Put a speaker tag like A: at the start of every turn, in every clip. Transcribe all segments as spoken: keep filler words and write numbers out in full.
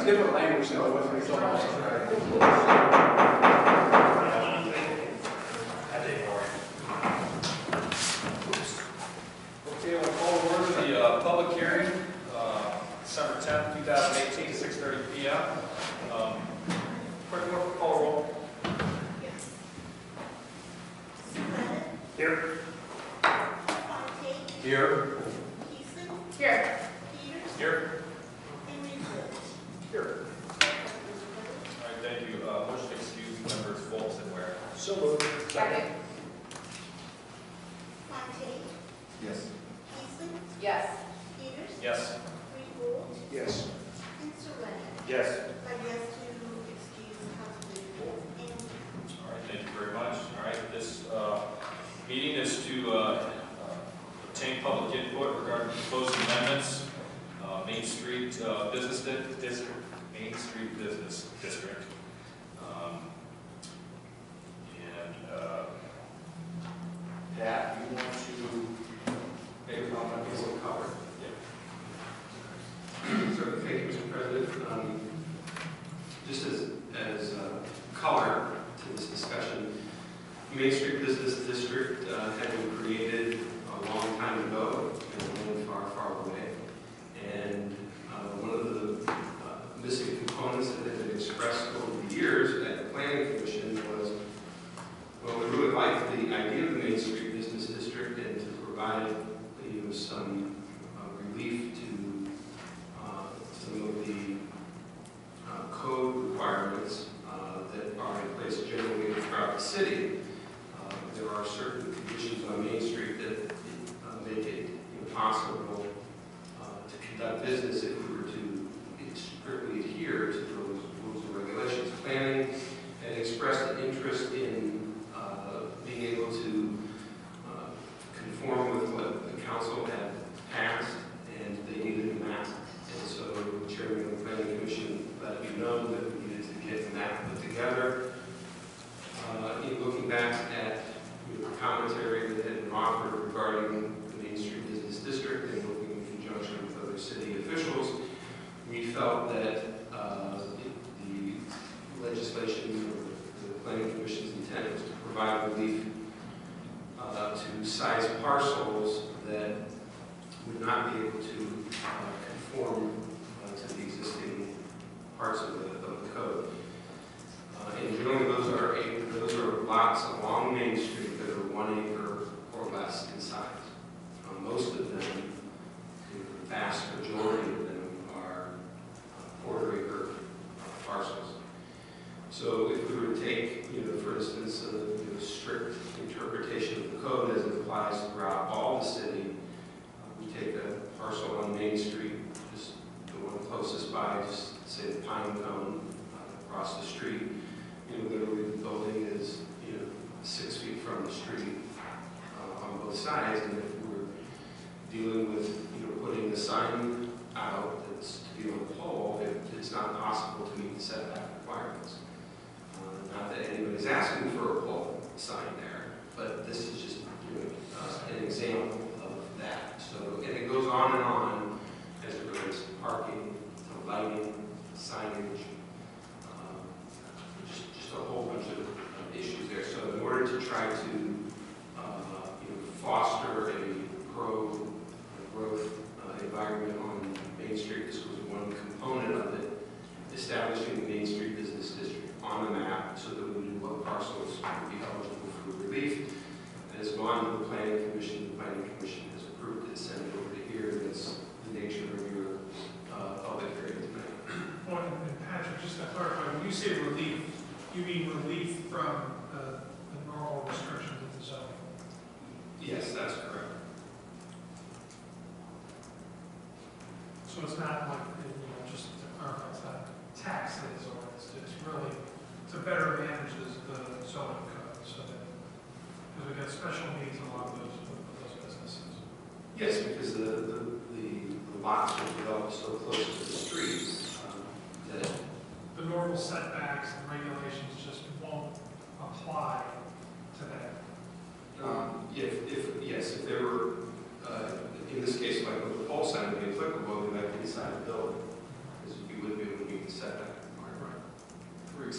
A: different language than what we saw.
B: Okay, we'll call to order the uh, public hearing, uh, December tenth, two thousand eighteen, six thirty p m Um, quick roll call roll. Here. Here. Here. Here. Here. All right, thank you. Uh, motion to excuse members Foltz and Ware.
A: So moved.
B: Second.
A: Yes.
C: Yes.
B: Yes.
A: Yes.
B: Yes.
D: Like yes to excuse Councilman Ford and
B: All right, thank you very much. All right, this uh, meeting is to uh, uh, obtain public input regarding proposed amendments, uh, Main Street uh, Business Di District, Main Street Business District. Um, and uh, Pat, you want to make a comment?
E: It's all covered.
B: Yeah.
E: So, thank you, Mister President. Um, just as, as uh, color to this discussion, Main Street Business District uh, had been created a long time ago in a land far, far away. And uh, one of the uh, missing components that had been expressed over the years at the Planning Commission was, well, we really liked the idea of the Main Street Business District and to provide you know, some uh, relief to uh, some of the uh, code requirements uh, that are in place generally throughout the city. Uh, there are certain conditions on Main Street that uh, make it impossible uh, to conduct business if we were to strictly adhere to those rules and regulations. Planning had expressed an interest in uh, being able to uh, conform with what the council had passed, and they needed a map. And so the chairman of the Planning Commission let me know that we needed to get the map put together. Uh, in looking back at you know, commentary that had been offered regarding the Main Street Business District and working in conjunction with other city officials, we felt that uh, the legislation or the Planning Commission's intent was to provide relief uh, to size parcels that would not be able to uh, conform uh, to the existing parts of the, of the code. Uh, and generally those are, those are lots along Main Street that are one acre or less in size. Uh, most of them, the vast majority of them are uh, quarter acre uh, parcels. So if we were to take, you know, for instance, a you know, strict interpretation of the code as it applies throughout all the city, uh, we take a parcel on Main Street, just the one closest by, just say the Pine Cone uh, across the street. You know, literally the building is, you know, six feet from the street uh, on both sides, and if we were dealing with, you know, putting a sign out that's to be on the pole, it, it's not possible to meet the setback requirements. Uh, not that anybody's asking for a pole sign there, but this is just you know, uh, an example of that. So, and it goes on and on as it relates to parking, to lighting, signage, um, just, just a whole bunch of uh, issues there. So in order to try to uh, you know, foster a pro-growth uh, environment on Main Street, this was one component of it, establishing the Main Street Business District on the map so that we knew what parcels would be eligible for relief. It has gone to the Planning Commission. The Planning Commission has approved it, sent it over to here. That's the nature of your uh, public hearing tonight.
F: Well, and Patrick, just to clarify, when you say relief, you mean relief from uh, the normal restrictions of the zone?
E: Yes, that's correct.
F: So it's not like, you know, just to clarify, it's not taxes, or it's, it's really to better manage the, the zoning code, so that, because we got special needs in a lot of those, of those businesses.
E: Yes, because the, the, the, the lots were developed so close to the street um, that
F: The normal setbacks and regulations just won't apply to that.
E: Um, if, if, yes, if there were, uh, in this case, like with the pole sign would be applicable, we might be inside the building, because you would be able to meet the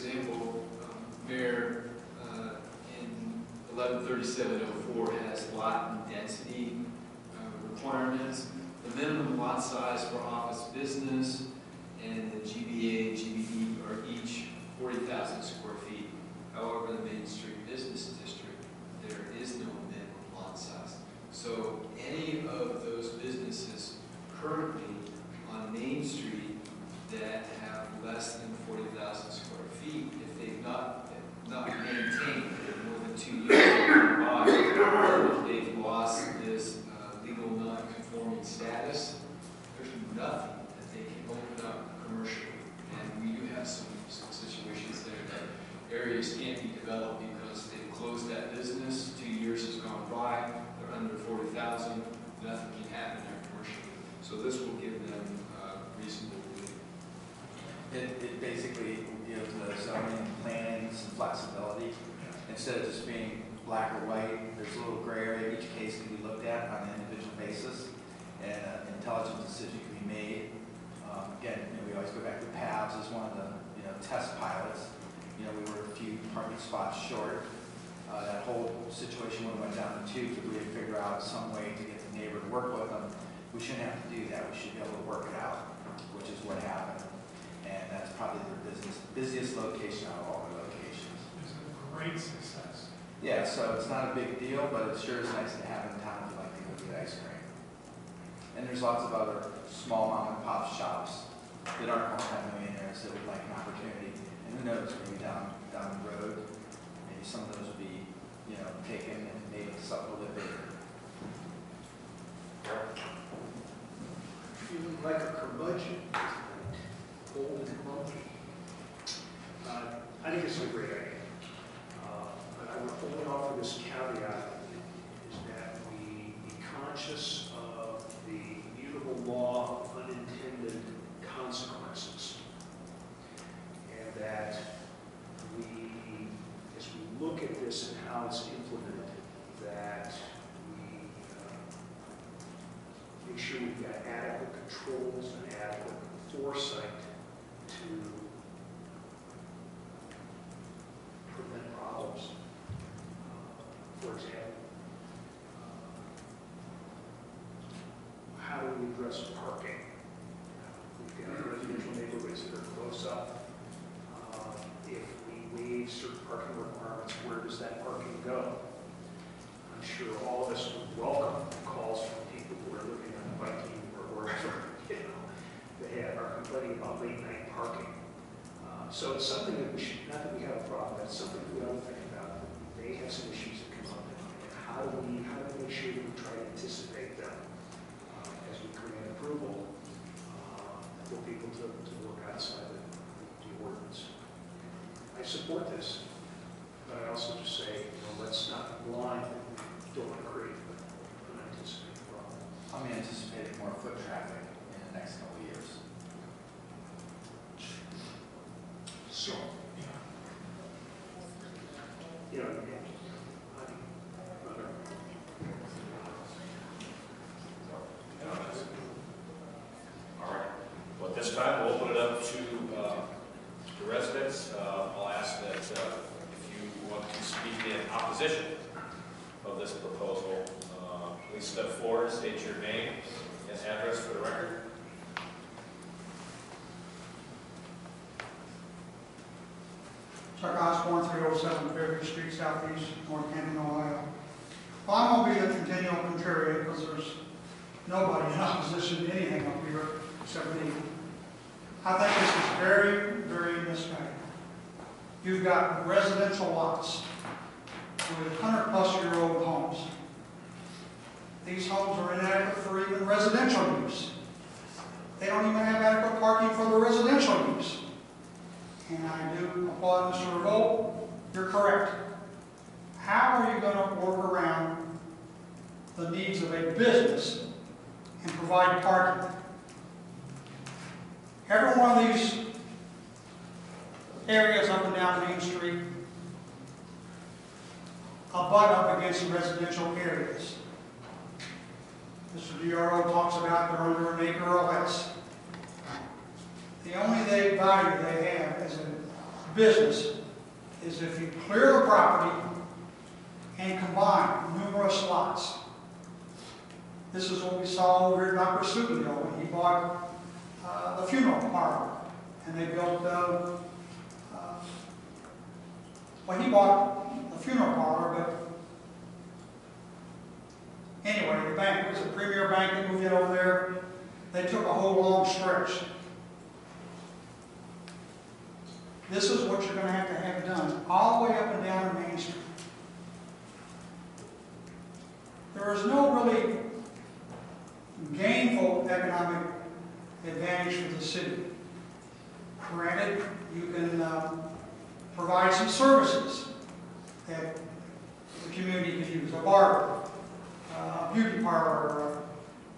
G: example, um, Mayor, uh, in eleven thirty-seven oh four has lot and density uh, requirements. The minimum lot size for office business and the G B A and G B D are each forty thousand square feet. However, the Main Street Business District, there is no minimum lot size. So any of those businesses currently on Main Street that have less than forty thousand square feet, if they've not, not maintained for more than two years, by, if they've lost this uh, legal non-conforming status, there's nothing that they can open up commercially. And we do have some, some situations there that areas can't be developed because they've closed that business, two years has gone by, they're under forty thousand, nothing can happen there commercially. So this will give them uh, reasonable relief.
H: It, it basically gives the zoning and planning some flexibility. Instead of just being black or white, there's a little gray area. Each case can be looked at on an individual basis, and an intelligent decision can be made. Um, again, you know, we always go back to P A Vs as one of the you know test pilots. You know, we were a few parking spots short. Uh, that whole situation would have went down to two because we had to figure out some way to get the neighbor to work with them. We shouldn't have to do that. We should be able to work it out, which is what happened. And that's probably their business, busiest location out of all the locations.
F: It's a great success.
H: Yeah, so it's not a big deal, but it sure is nice to have in town if you like to go get ice cream. And there's lots of other small mom and pop shops that aren't multi-millionaires that would like an opportunity. And who knows, maybe down down the road, maybe some of those will be, you know, taken and made something a little bit bigger.
A: Feeling like a curmudgeon, old and grumpy. Uh, I think it's a great idea. Uh, but I would only offer this caveat, is that we be conscious of the mutable law of unintended consequences. And that we, as we look at this and how it's implemented, that we uh, make sure we've got adequate controls and adequate foresight to prevent problems. Uh, for example, uh, how do we address parking? We've got residential neighborhoods that are close up. Uh, if we waive certain parking requirements, where does that parking go? I'm sure all of us would welcome calls from people who are living on Viking or wherever, you know, they have, are complaining about late night parking. Uh, so it's something that we should, not that we have a problem, that's something we ought to think about. They have some issues that come up, and how do we, how do we make sure that we try to anticipate them uh, as we grant approval uh, for people to, to work outside the, the ordinance. I support this, but I also just say, you know, let's not be blind. Don't want to create an anticipated problem.
H: I'm anticipating more foot traffic in the next couple of years.
A: So,
F: Yeah.
A: you know, I think, other-
B: All right. Well, at this time, we'll open it up to uh, the residents. Uh, I'll ask that uh, if you want to speak in opposition of this proposal, uh, please step forward, state your name and address for the record.
I: Chuck Osborne, three oh seven Fairview Street, Southeast, North Canton, Ohio. Well, I'm going to be a continual contrarian because there's nobody in opposition to anything up here except me. I think this is very, very misguided. You've got residential lots with one hundred plus year old homes. These homes are inadequate for even residential use. They don't even have adequate parking for the residential use. And I do applaud Mister Revolt. You're correct. How are you going to work around the needs of a business and provide parking? Every one of these areas up and down Main Street abut up against residential areas. Mister D R O talks about they're under an acre or less. The only they value they have is a business is if you clear the property and combine numerous lots. This is what we saw over here at Doctor Suganville when he bought uh, the funeral parlor. And they built, uh, uh, well, he bought the funeral parlor, but anyway, the bank, it was a Premier Bank that moved in over there. They took a whole long stretch. This is what you're going to have to have done all the way up and down Main Street. There is no really gainful economic advantage for the city. Granted, you can uh, provide some services that the community can use, a barber, uh, a beauty parlor, uh,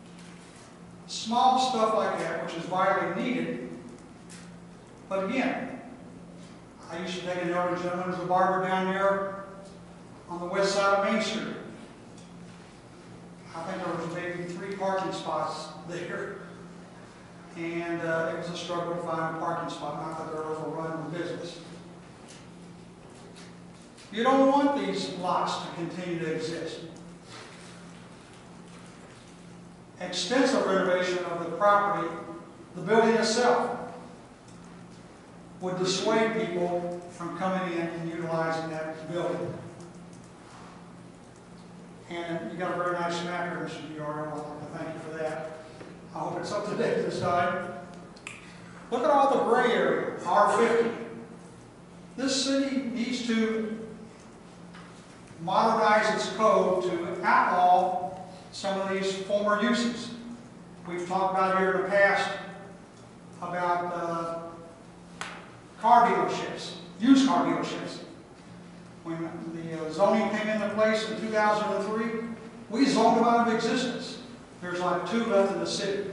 I: small stuff like that, which is vitally needed. But again, I used to take an elderly gentleman as a barber down there on the west side of Main Street. I think there was maybe three parking spots there. And uh, it was a struggle to find a parking spot, not that they're overrun with business. You don't want these lots to continue to exist. Extensive renovation of the property, the building itself, would dissuade people from coming in and utilizing that building. And you got a very nice map here, Mister Diorno. I'd like to thank you for that. I hope it's up to date this time. Look at all the gray area, R fifty. This city needs to modernize its code to outlaw some of these former uses. We've talked about here in the past about uh, car dealerships, used car dealerships. When the uh, zoning came into place in two thousand three, we zoned them out of existence. There's like two left in the city.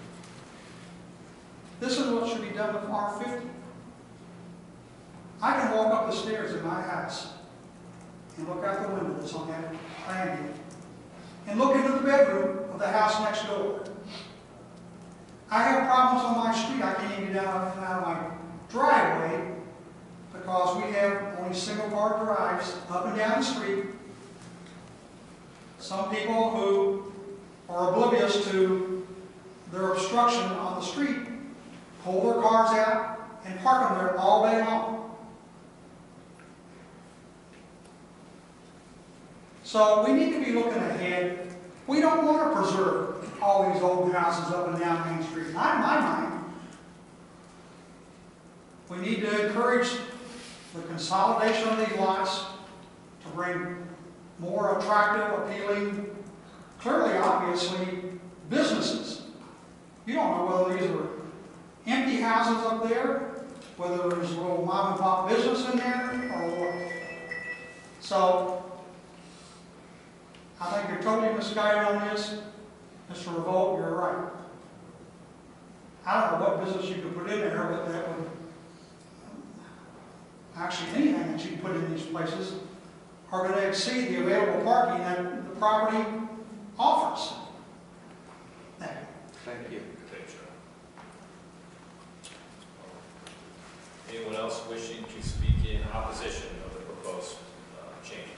I: This is what should be done with R fifty. I can walk up the stairs in my house and look out the window that's on that landing and look into the bedroom of the house next door. I have problems on my street. I can't even get out, out of my driveway because we have only single car drives up and down the street. Some people who are oblivious to their obstruction on the street pull their cars out and park them there all day long. So we need to be looking ahead. We don't want to preserve all these old houses up and down Main Street. Not in my mind. We need to encourage the consolidation of these lots to bring more attractive, appealing, clearly, obviously, businesses. You don't know whether these are empty houses up there, whether there's a little mom and pop business in there, or what. So, I think you're totally misguided on this. Mister Revolt, you're right. I don't know what business you could put in there, but that would, actually anything that you can put in these places are going to exceed the available parking that the property offers. Thank you.
H: Thank you.
B: Thank you. Anyone else wishing to speak in opposition of the proposed uh, changes?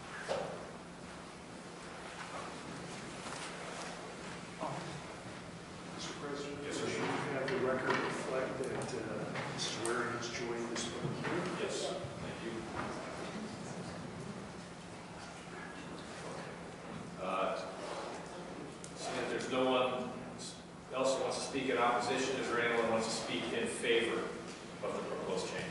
A: Mister President,
B: Yes, sir.
A: should we have the record reflect that uh, Mister Waring has joined this public hearing?
B: Yes, thank you. Uh, Seeing that there's no one else who wants to speak in opposition, is there anyone who wants to speak in favor of the proposed changes?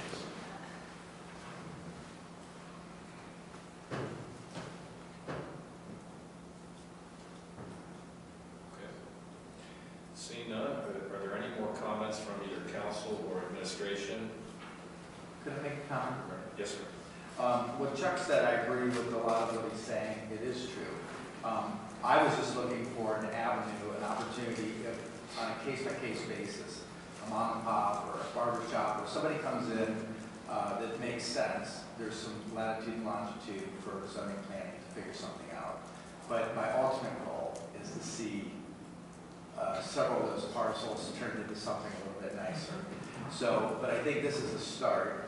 B: Okay. Seeing none, are there, are there any more comments from either council or administration?
H: Could I make a comment?
B: Yes, sir.
H: Um, what Chuck said, I agree with a lot of what he's saying. It is true. Um, I was just looking for an avenue, an opportunity, if, on a case-by-case basis, a mom and pop or a barber shop, or somebody comes in uh, that makes sense. There's some latitude and longitude for zoning planning to figure something out. But my ultimate goal is to see uh, several of those parcels turned into something a little bit nicer. So, but I think this is a start.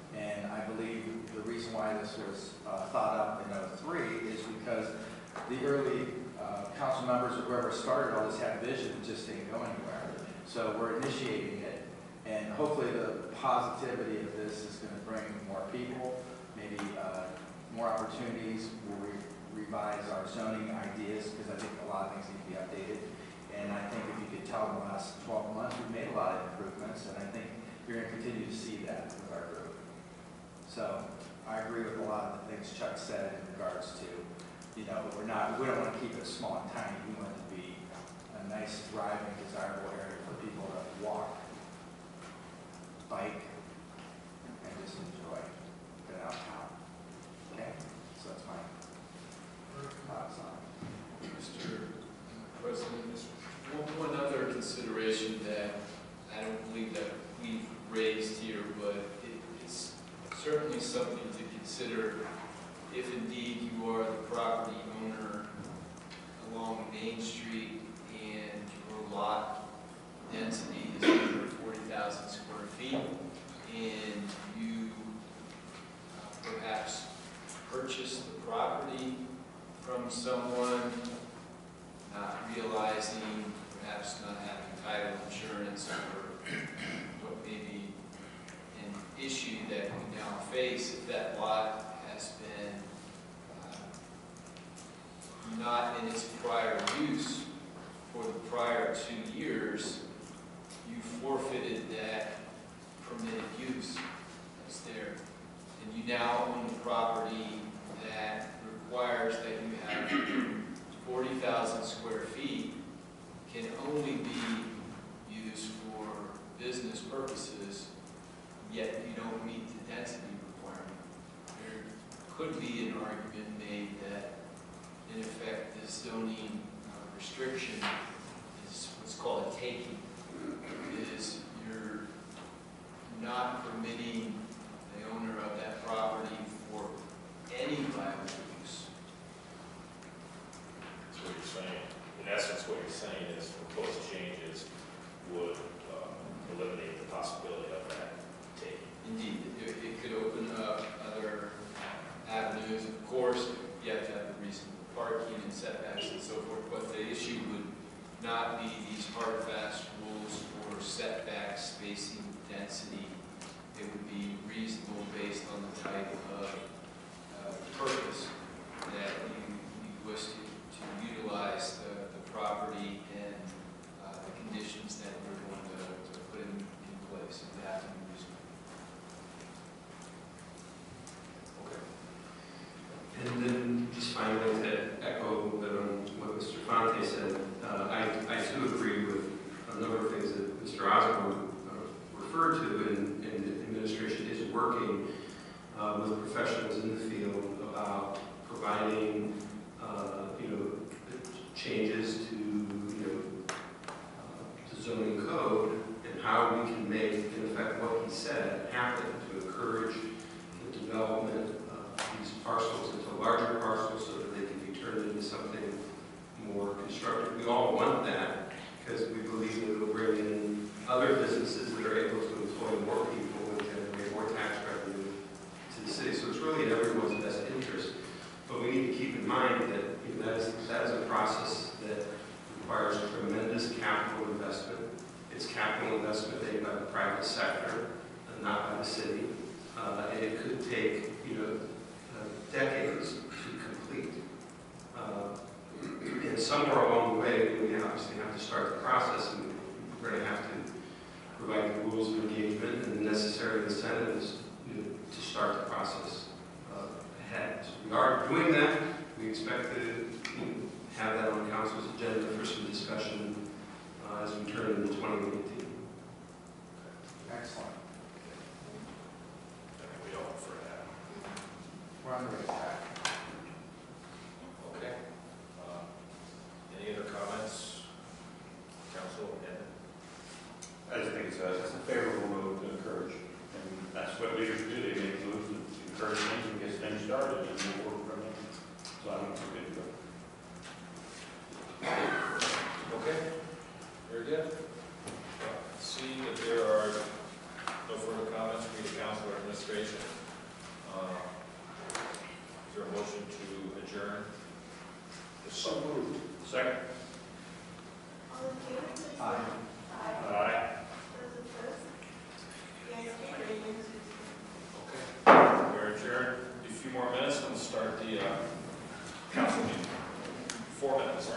H: And I believe the reason why this was uh, thought up in oh three is because the early uh, council members or whoever started all this had vision, it just didn't go anywhere. So we're initiating it, and hopefully the positivity of this is going to bring more people, maybe uh, more opportunities. We'll re revise our zoning ideas, because I think a lot of things need to be updated. And I think if you could tell in the last twelve months, we've made a lot of improvements, and I think you're going to continue to see that with our group. So I agree with a lot of the things Chuck said in regards to, you know, we're not, we don't want to keep it small and tiny. We want it to be a nice, thriving, desirable area for people to walk, bike, and just enjoy it out town. Okay? So that's my thoughts on it.
G: Mister President, one, one other consideration that I don't believe that we've raised here, but it, it's certainly something to consider if indeed you are the property owner along Main Street and your lot density is under forty thousand square feet, and you uh, perhaps purchase the property from someone, not realizing, perhaps not having title insurance, or what may be an issue that we now face if that lot has been uh, not in its prior use for the prior two years, you forfeited that permitted use that's there. And you now own a property that requires that you have forty thousand square feet, can only be used for business purposes, yet you don't meet the density requirement. There could be an argument made that, in effect, this zoning uh, restriction is what's called a taking. Is you're not permitting the owner of that property for any viable use.
B: That's what you're saying. In essence, what you're saying is proposed changes would uh, eliminate the possibility of that taking.
G: Indeed, it, it could open up other avenues. Of course, you have to have the reasonable parking and setbacks and so forth, but the issue would not be these hard, fast rules for setbacks, spacing, density. It would be reasonable based on the type of uh, purpose that you, you wish to, to utilize the, the property and uh, the conditions that we're going to, to put in, in place. It would have to be reasonable.
B: Okay.
E: And then just finally to echo um, what Mister Fonte said, uh, I, I too agree with a number of things that Mister Osborne uh, referred to, and, and the administration is working uh, with professionals in the field about providing uh, you know, changes to, you know, uh, to zoning code and how we can make, in effect, what he said happen to encourage the development of these parcels into larger parcels so that they can be turned into something more constructive. We all want that because we believe that it will bring in other businesses that are able to employ more people and generate more tax revenue to the city. So it's really in everyone's best interest. But we need to keep in mind that you know, that, is, that is a process that requires tremendous capital investment. It's capital investment made by the private sector and not by the city. Uh, and it could take you know, uh, decades to complete. Uh, and somewhere along the way, we obviously have to start the process, and we're going to have to provide the rules of engagement and the necessary incentives you know, to start the process uh, ahead. So we are doing that. We expect to you know, have that on council's agenda for some discussion uh, as we turn into twenty eighteen.
H: Excellent.
B: I think we all prefer that.
H: We're on the right track.
B: Okay. Uh, any other comments? Council, Ed?
J: I just think it's a, it's a favorable move to encourage, and that's what leaders do. They make moves to encourage things and get things started, and move forward from it. So I think it's a good deal.
B: Okay. Very good. Uh, See that there are no further comments from the council or administration. few more minutes and we'll start the uh, council meeting. Four minutes.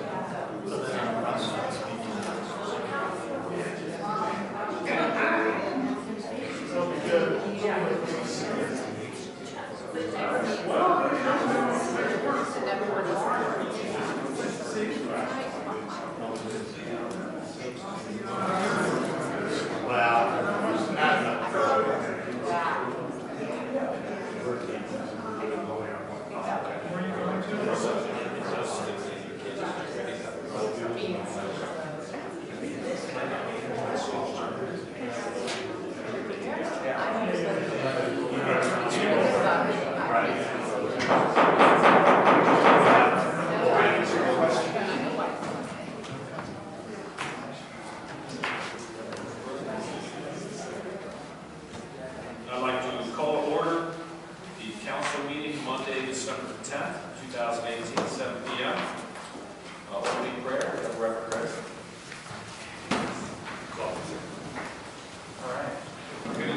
I: Thank you.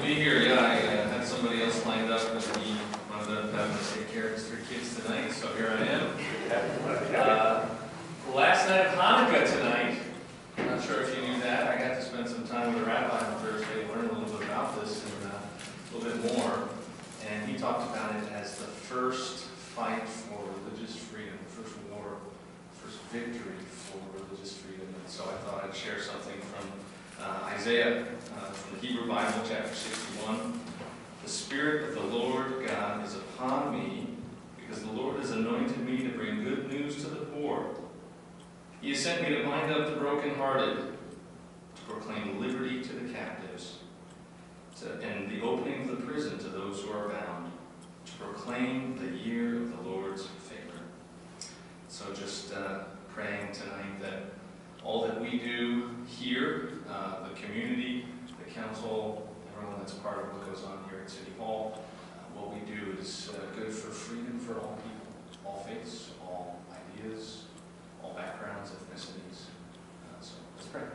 G: be here. Yeah, I uh, had somebody else lined up, but he wound up having to take care of his three kids tonight, so here I am. Uh, last night of Hanukkah tonight. I'm not sure if you knew that. I got to spend some time with a rabbi on Thursday, learn a little bit about this and uh, a little bit more. And he talked about it as the first fight for religious freedom, the first war, first victory for religious freedom. And so I thought I'd share something from uh, Isaiah, uh, from the Hebrew Bible, chapter sixty-one. The Spirit of the Lord God is upon me, because the Lord has anointed me to bring good news to the poor. He has sent me to bind up the brokenhearted, to proclaim liberty to the captives, to, and the opening of the prison to those who are bound, to proclaim the year of the Lord's favor. So just uh, praying tonight that all that we do here, uh, the community, the council, everyone that's part of what goes on here at City Hall, uh, what we do is uh, good for freedom for all people, all faiths, all ideas, all backgrounds, ethnicities. Uh, so let's pray.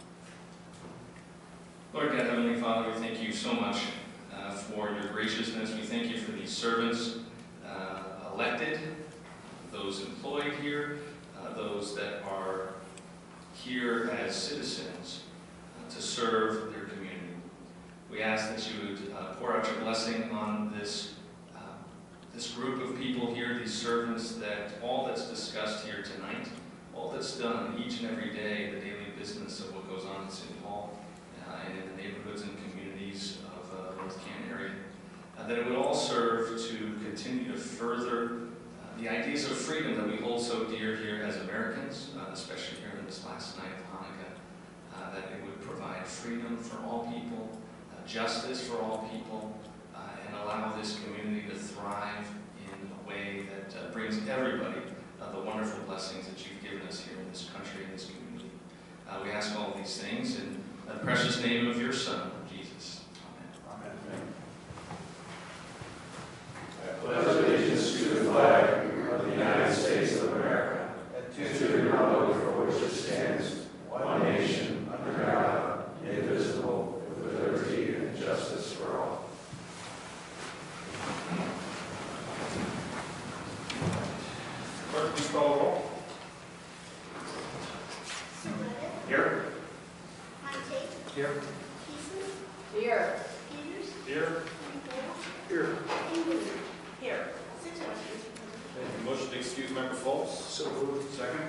G: Lord God, Heavenly Father, we thank you so much uh, for your graciousness. We thank you for these servants uh, elected, those employed here, uh, those that are here as citizens uh, to serve their community. We ask that you would uh, pour out your blessing on this, uh, this group of people here, these servants, that all that's discussed here tonight, all that's done each and every day, the daily business of what goes on in City Hall, Uh, and in the neighborhoods and communities of uh, the North Canton area, uh, that it would all serve to continue to further uh, the ideas of freedom that we hold so dear here as Americans, uh, especially here in this last night of Hanukkah, uh, that it would provide freedom for all people, uh, justice for all people, uh, and allow this community to thrive in a way that uh, brings everybody uh, the wonderful blessings that you've given us here in this country and this community. Uh, we ask all of these things in the precious name of your Son, Jesus. Amen.
H: Amen.
J: I pledge allegiance to the flag of the United States of America, and to the republic for which it stands, one nation, under God, indivisible, with liberty and justice for all.
B: Clerk, please call the roll.
C: Surratt,
B: Here.
C: Fontaine,
H: Here.
C: Peasley,
D: Here.
C: Peters,
B: Here.
C: Nicole,
A: Here.
C: and Wheeler.
D: Here.
C: Six abstentions.
B: Thank you. Motion to excuse Member Foltz.
A: So moved. Second.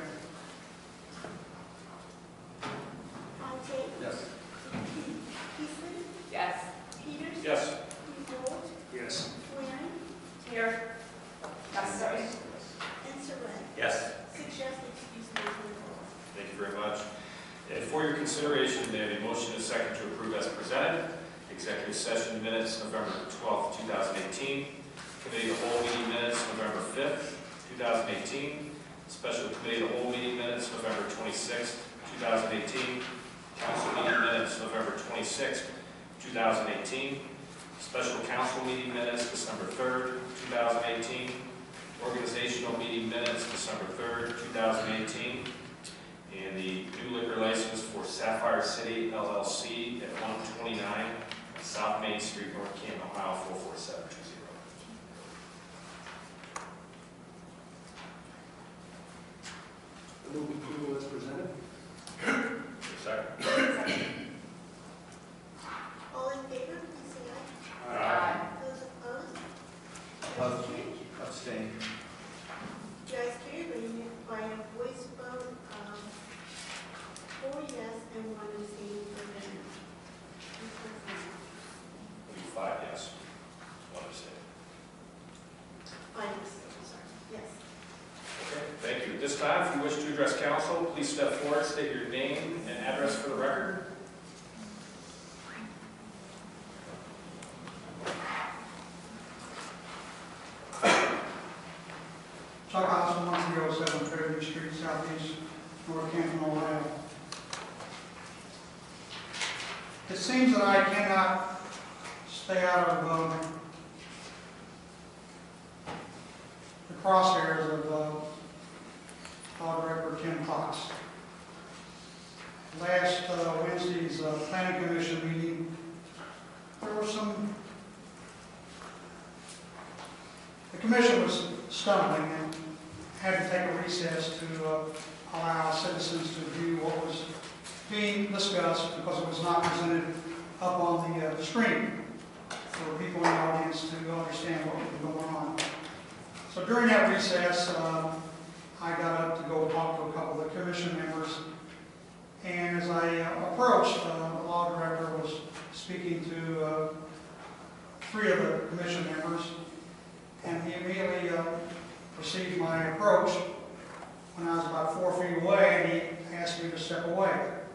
C: Fontaine,
H: Yes.
C: Peasley,
D: Yes.
C: Peters,
B: Yes.
C: Nicole,
A: Yes.
C: Waring,
D: Here. Yes, sorry.
C: and Surratt.
B: Yes.
C: Six yes, excuse me, Nicole.
B: Thank you very much. And for your consideration, may I have a motion and a second to approve as presented. Executive session minutes, November twelfth, two thousand eighteen. Committee of the whole meeting minutes, November fifth, two thousand eighteen. Special committee of the whole meeting minutes, November twenty-sixth, two thousand eighteen. Council meeting minutes, November twenty-sixth, two thousand eighteen. Special council meeting minutes, December third, two thousand eighteen. Organizational meeting minutes, December third, two thousand eighteen. And the new liquor license for Sapphire City L L C at one twenty-nine South Main Street, North Canton, Ohio, four four seven two zero.
A: Move approval as presented.
B: Second.
C: All in favor, please say aye.
D: Aye.
C: Those opposed?
H: Opposed.
C: Motion carried.
H: Abstain.
C: You guys carried by uni- by a voice vote of four yes and one abstaining for Benner.
B: Five yes. One abstain.
C: Five abstaining, sorry, yes.
B: Okay, thank you. At this time, if you wish to address council, please step forward, state your name and address for the record.
I: Chuck Austin, one three oh seven Fairview Street, Southeast, North Canton, Ohio. It seems that I cannot stay out of um, the crosshairs of uh, Law Director Tim Cox. Last uh, Wednesday's uh, Planning Commission meeting, there were some commission was stumbling and had to take a recess to uh, allow citizens to view what was being discussed because it was not presented up on the, uh, the screen for people in the audience to understand what was going on. So during that recess, uh, I got up to go talk to a couple of the commission members. And as I uh, approached, uh, the law director was speaking to uh, three of the commission members, and he immediately uh, perceived my approach when I was about four feet away, and he asked me to step away.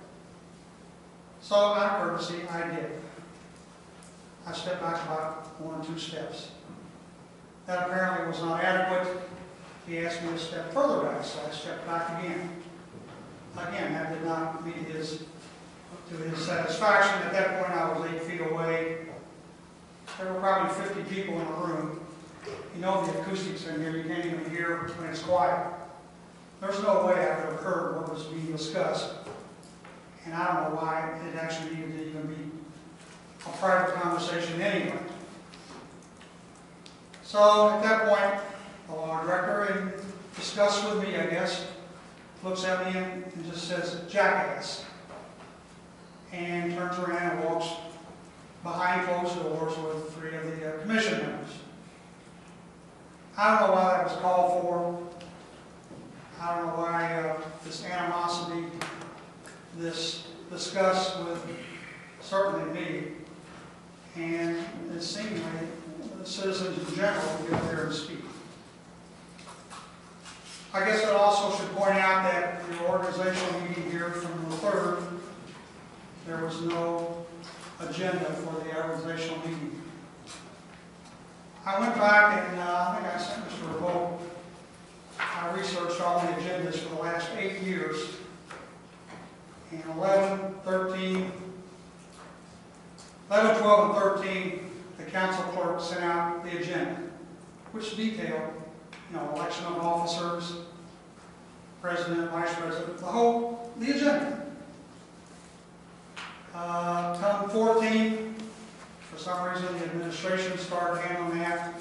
I: So out of courtesy, I did. I stepped back about one or two steps. That apparently was not adequate. He asked me to step further back, so I stepped back again. Again, that did not meet his, to his satisfaction. At that point, I was eight feet away. There were probably fifty people in the room. You know the acoustics in here, you can't even hear when it's quiet. There's no way I could have heard what was being discussed. And I don't know why it actually needed to even be a private conversation anyway. So at that point, the law director, in discuss with me, I guess, looks at me and, and just says, "Jackass," and turns around and walks behind closed doors with three of the uh, commission members. I don't know why that was called for. I don't know why uh, this animosity, this disgust with certainly me, and it seemed like the citizens in general would get up there and speak. I guess I also should point out that the organizational meeting here from the third, there was no agenda for the organizational meeting. I went back and uh, I think I sent Mister Revolt. I researched all the agendas for the last eight years. And eleven, thirteen, eleven, twelve, and thirteen, the council clerk sent out the agenda, which detailed, you know, election of officers, president, vice president, the whole, the agenda. Uh, come fourteen, for some reason the administration started handling that.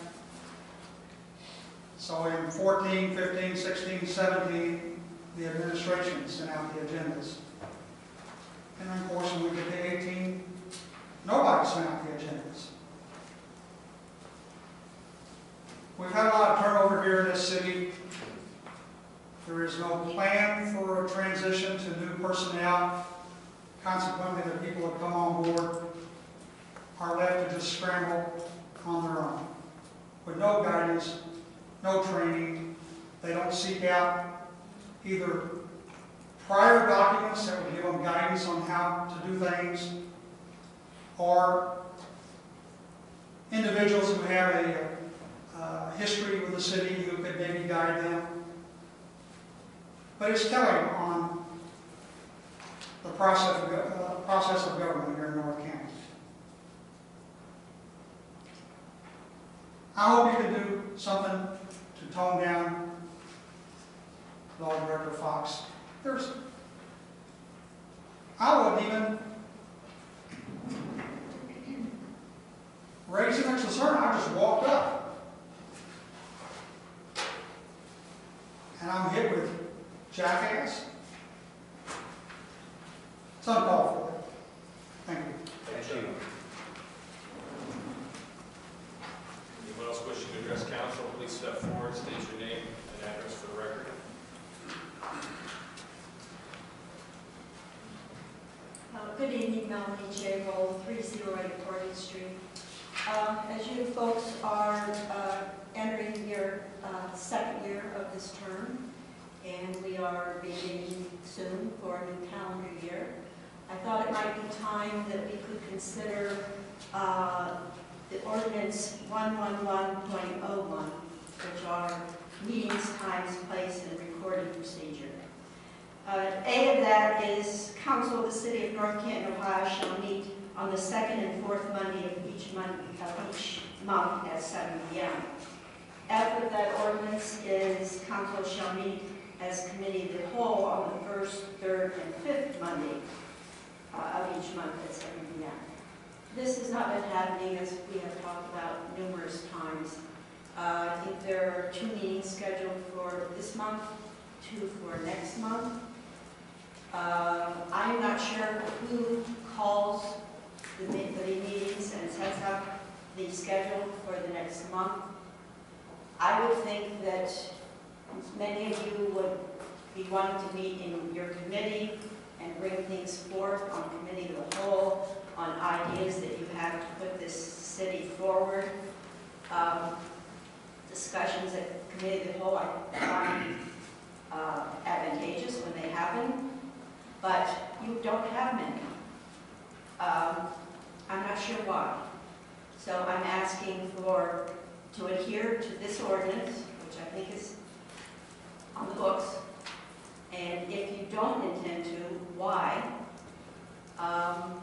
I: So in fourteen, fifteen, sixteen, seventeen, the administration sent out the agendas. And then of course when we get to eighteen, nobody sent out the agendas. We've had a lot of turnover here in this city. There is no plan for a transition to new personnel. Consequently, the people that come on board are left to just scramble on their own. With no guidance, no training. They don't seek out either prior documents that would give them guidance on how to do things, or individuals who have a uh, history with the city who could maybe guide them. But it's telling on the process of, uh, process of government here in North Canton. I hope you can do something to tone down Law Director Fox. There's, I wouldn't even raise an concern. I just walked up. And I'm hit with jackass. It's uncalled for. Thank you.
B: Thank you. Anyone else wishing to address council, please step forward, state your name and address for the record.
D: Uh, Good evening, Melanie J. Roll, three oh eight Oregon Street. Um, As you folks are uh, entering your uh, second year of this term, and we are beginning soon for a new calendar year, I thought it might be time that we could consider uh, the ordinance one eleven point oh one, which are meetings, times, place, and recording procedure. Uh, A of that is Council of the City of North Canton, Ohio shall meet on the second and fourth Monday of each month, of each month at seven p m F of that ordinance is Council shall meet as committee of the whole on the first, third, and fifth Monday uh, of each month at seven p m This has not been happening, as we have talked about numerous times. Uh, I think there are two meetings scheduled for this month, two for next month. Uh, I'm not sure who calls the mi- the meetings and sets up the schedule for the next month. I would think that many of you would be wanting to meet in your committee and bring things forth on committee of the whole, on ideas that you have to put this city forward. Um, discussions at committee of the whole I find uh, advantageous when they happen, but you don't have many. Um, I'm not sure why. So I'm asking for, to adhere to this ordinance, which I think is on the books, and if you don't intend to, why? Um,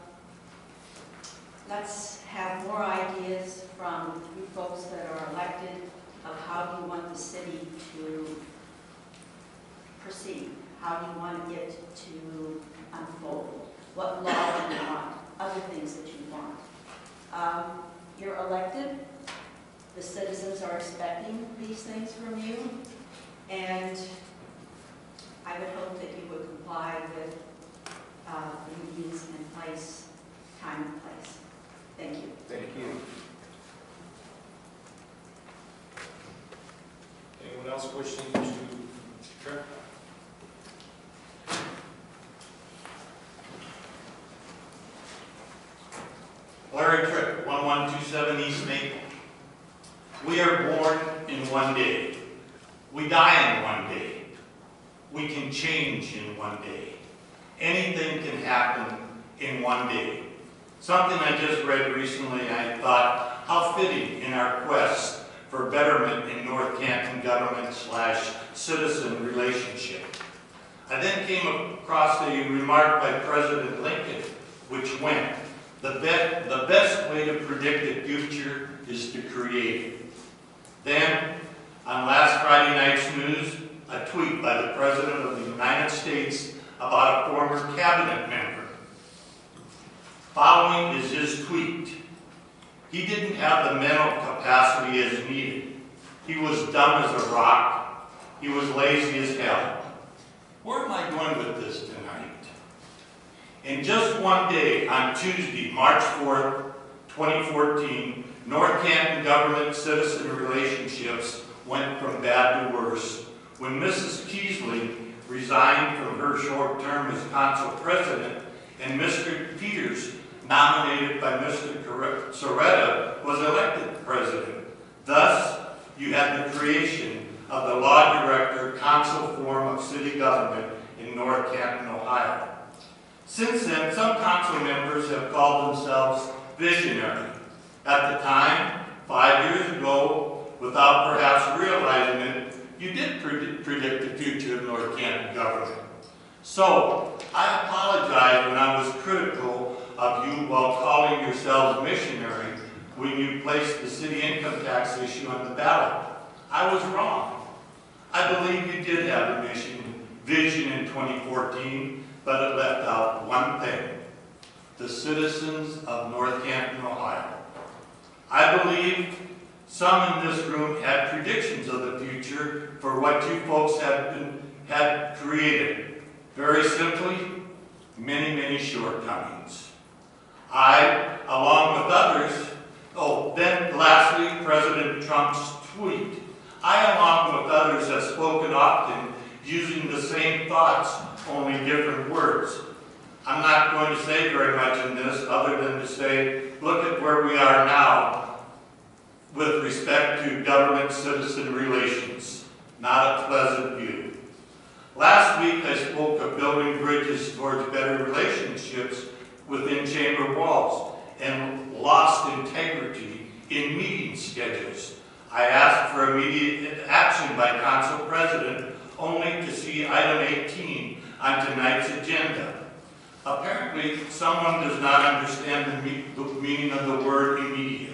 D: let's have more ideas from you folks that are elected of how you want the city to proceed, how you want it to unfold, what law you want, other things that you want. Um, you're elected, the citizens are expecting these things from you, and I would hope that you would comply with uh, the meetings in place, time and place. Thank you.
H: Thank you.
B: Anyone else wishing to? Sure.
J: Larry Tripp, one one two seven East Maple. We are born in one day. We die in one day. We can change in one day. Anything can happen in one day. Something I just read recently, I thought, how fitting in our quest for betterment in North Canton government slash citizen relationship. I then came across a remark by President Lincoln, which went, the, be the best way to predict the future is to create it. Then, on last Friday night's news, a tweet by the President of the United States about a former cabinet member. Following is his tweet. He didn't have the mental capacity as needed. He was dumb as a rock. He was lazy as hell. Where am I going with this tonight? In just one day, on Tuesday, March fourth, twenty fourteen, North Canton government citizen relationships went from bad to worse when Missus Keesley resigned from her short term as council president and Mister Peters, nominated by Mister Soretta, was elected president. Thus, you had the creation of the law director council form of city government in North Canton, Ohio. Since then, some council members have called themselves visionary. At the time, five years ago, without perhaps realizing it, you did predict, predict the future of North Canton government. So, I apologize when I was critical of you while calling yourselves missionary when you placed the city income tax issue on the ballot. I was wrong. I believe you did have a mission, vision in twenty fourteen, but it left out one thing: the citizens of North Canton, Ohio. I believe some in this room had predictions of the future for what you folks had been had created. Very simply, many, many shortcomings. I, along with others, oh, then lastly, President Trump's tweet. I, along with others, have spoken often using the same thoughts, only different words. I'm not going to say very much in this other than to say, look at where we are now with respect to government-citizen relations. Not a pleasant view. Last week, I spoke of building bridges towards better relationships within chamber walls and lost integrity in meeting schedules. I asked for immediate action by Council President only to see item eighteen on tonight's agenda. Apparently, someone does not understand the, me the meaning of the word immediate,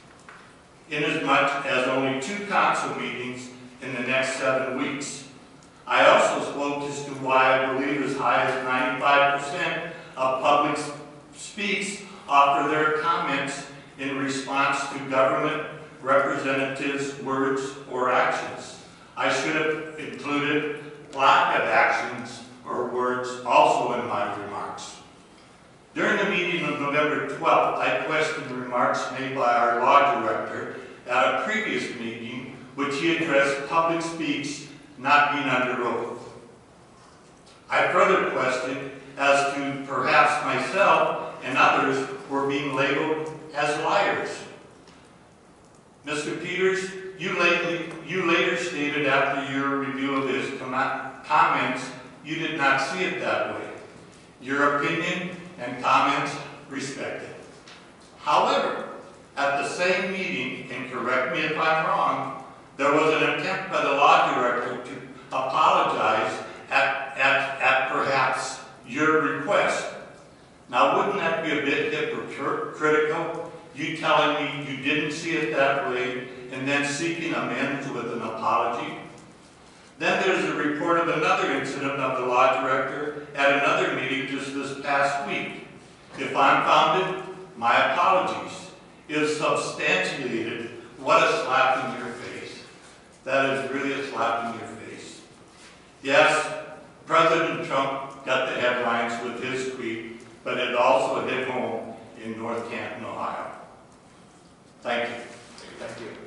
J: inasmuch as only two council meetings in the next seven weeks. I also spoke as to why I believe as high as ninety-five percent of public speaks offer their comments in response to government representative's words or actions. I should have included lack of actions or words also in my remarks. During the meeting of November twelfth, I questioned remarks made by our law director at a previous meeting, which he addressed public speech not being under oath. I further questioned as to perhaps myself and others were being labeled as liars. Mister Peters, you, lately, you later stated after your review of his com comments, you did not see it that way. Your opinion and comments respected. However, at the same meeting, and correct me if I'm wrong, there was an attempt by the law director to apologize at, at, at perhaps your request. Now, wouldn't that be a bit hypocritical? You telling me you didn't see it that way and then seeking amends with an apology? Then there's a report of another incident of the law director at another meeting just this past week. If I'm founded, my apologies. Is substantiated. What a slap in your face. That is really a slap in your face. Yes, President Trump got the headlines with his tweet, but it also hit home in North Canton, Ohio. Thank you.
B: Thank you.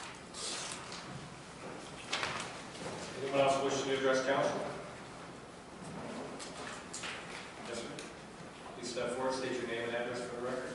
B: Anyone else wishing to address council? Yes, sir. Please step forward, state your name and address for the record.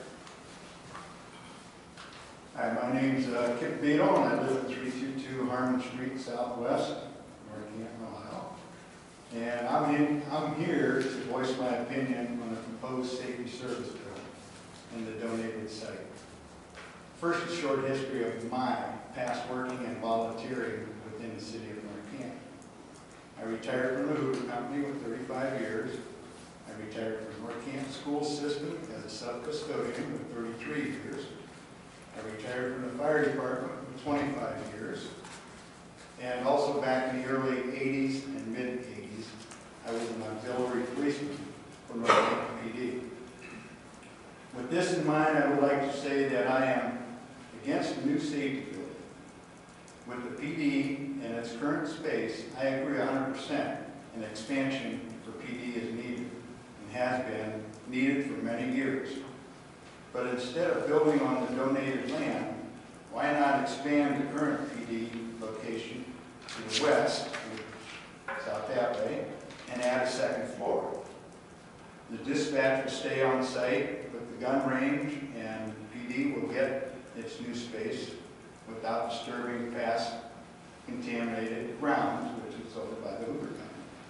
K: Hi, my name's uh, Kip Beadle, and I live at three two two Harmon Street Southwest, North Canton, Ohio. And I'm, in, I'm here to voice my opinion on the proposed safety service bill and the donated site. First, a short history of my past working and volunteering within the city of North Canton. I retired from the Hoover Company with thirty-five years. I retired from North Canton School System as a sub-custodian with thirty-three years. I retired from the fire department for twenty-five years. And also back in the early eighties and mid-eighties, I was an auxiliary policeman for North Canton P D. With this in mind, I would like to say that I am against the new safety building. With the P D and its current space, I agree one hundred percent an expansion for P D is needed and has been needed for many years. But instead of building on the donated land, why not expand the current P D location to the west, which is out that way, and add a second floor? The dispatch will stay on site with the gun range, and P D will get its new space without disturbing past contaminated grounds, which is owned by the Hoover Company.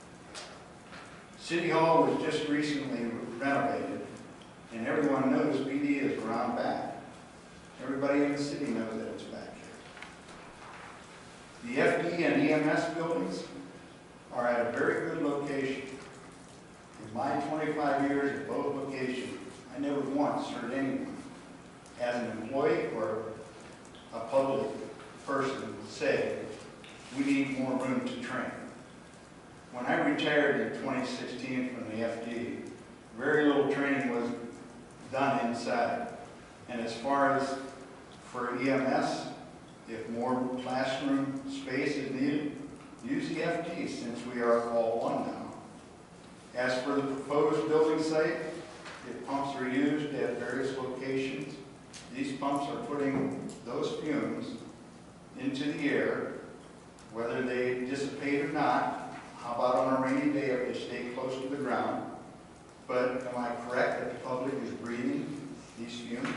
K: City Hall was just recently renovated, and everyone knows P D is around back. Everybody in the city knows that it's back here. The F D and E M S buildings are at a very good location. In my twenty-five years at both locations, I never once heard anyone, as an employee or a public person, say, we need more room to train. When I retired in twenty sixteen from the F D, very little training was done inside. And as far as for E M S, if more classroom space is needed, use the F D since we are all one now. As for the proposed building site, if pumps are used at various locations, these pumps are putting those fumes into the air, whether they dissipate or not. How about on a rainy day if they stay close to the ground? But am I correct that the public is breathing these fumes?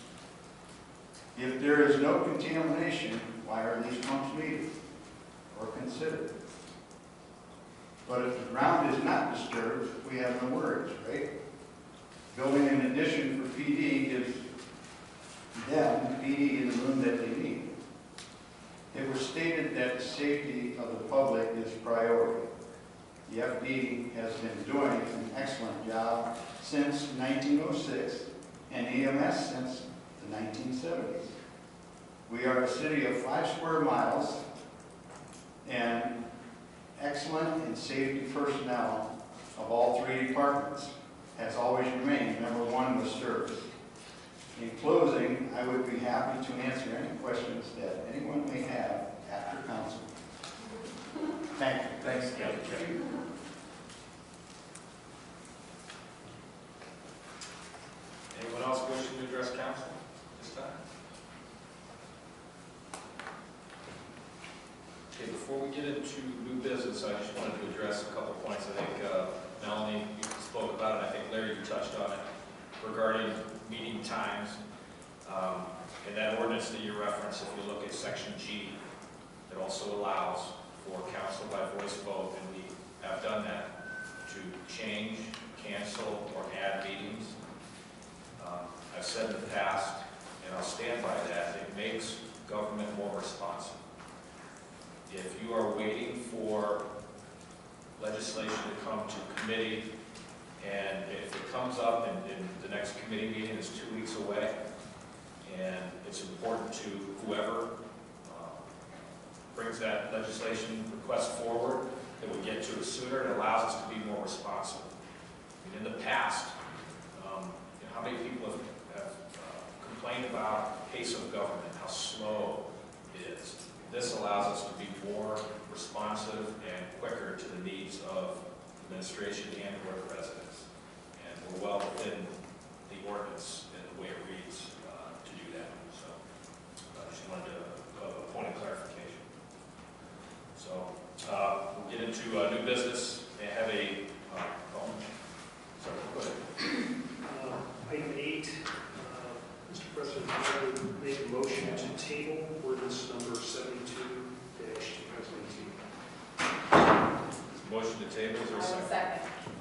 K: If there is no contamination, why are these pumps needed or considered? But if the ground is not disturbed, we have no worries, right? Building an addition for P D gives them, P D, in the room that they need. It was stated that the safety of the public is priority. The F D has been doing an excellent job since nineteen oh six, and E M S since the nineteen seventies. We are a city of five square miles, and excellent and safety personnel of all three departments has always remained number one with service. In closing, I would would be happy to answer any questions that anyone may have after council. Thank you.
H: Thanks.
B: Yeah, okay. Anyone else wishing to address council this time? Okay, before we get into new business, I just wanted to address a couple points. I think uh, Melanie, you spoke about it. I think Larry, you touched on it regarding meeting times. Um, in that ordinance that you referenced, if you look at section G, it also allows for council by voice vote, and we have done that to change, cancel, or add meetings. Um, I've said in the past, and I'll stand by that, it makes government more responsive. If you are waiting for legislation to come to committee, and if it comes up and, and the next committee meeting is two weeks away, and it's important to whoever uh, brings that legislation request forward, that we get to it sooner, it allows us to be more responsive. I mean, in the past, um, you know, how many people have, have uh, complained about the pace of government, how slow it is. This allows us to be more responsive and quicker to the needs of administration and or the residents. And we're well within the ordinance and the way it reads uh, to do that. So I just wanted to, uh, a point of clarification. So uh, we'll get into uh, new business. May I have a, uh, oh, sorry, go ahead.
A: Uh, Item eight, uh, Mister President, I would make a motion to table ordinance number seventy-two dash two thousand eighteen.
B: Motion to table, is there a second?
C: Second.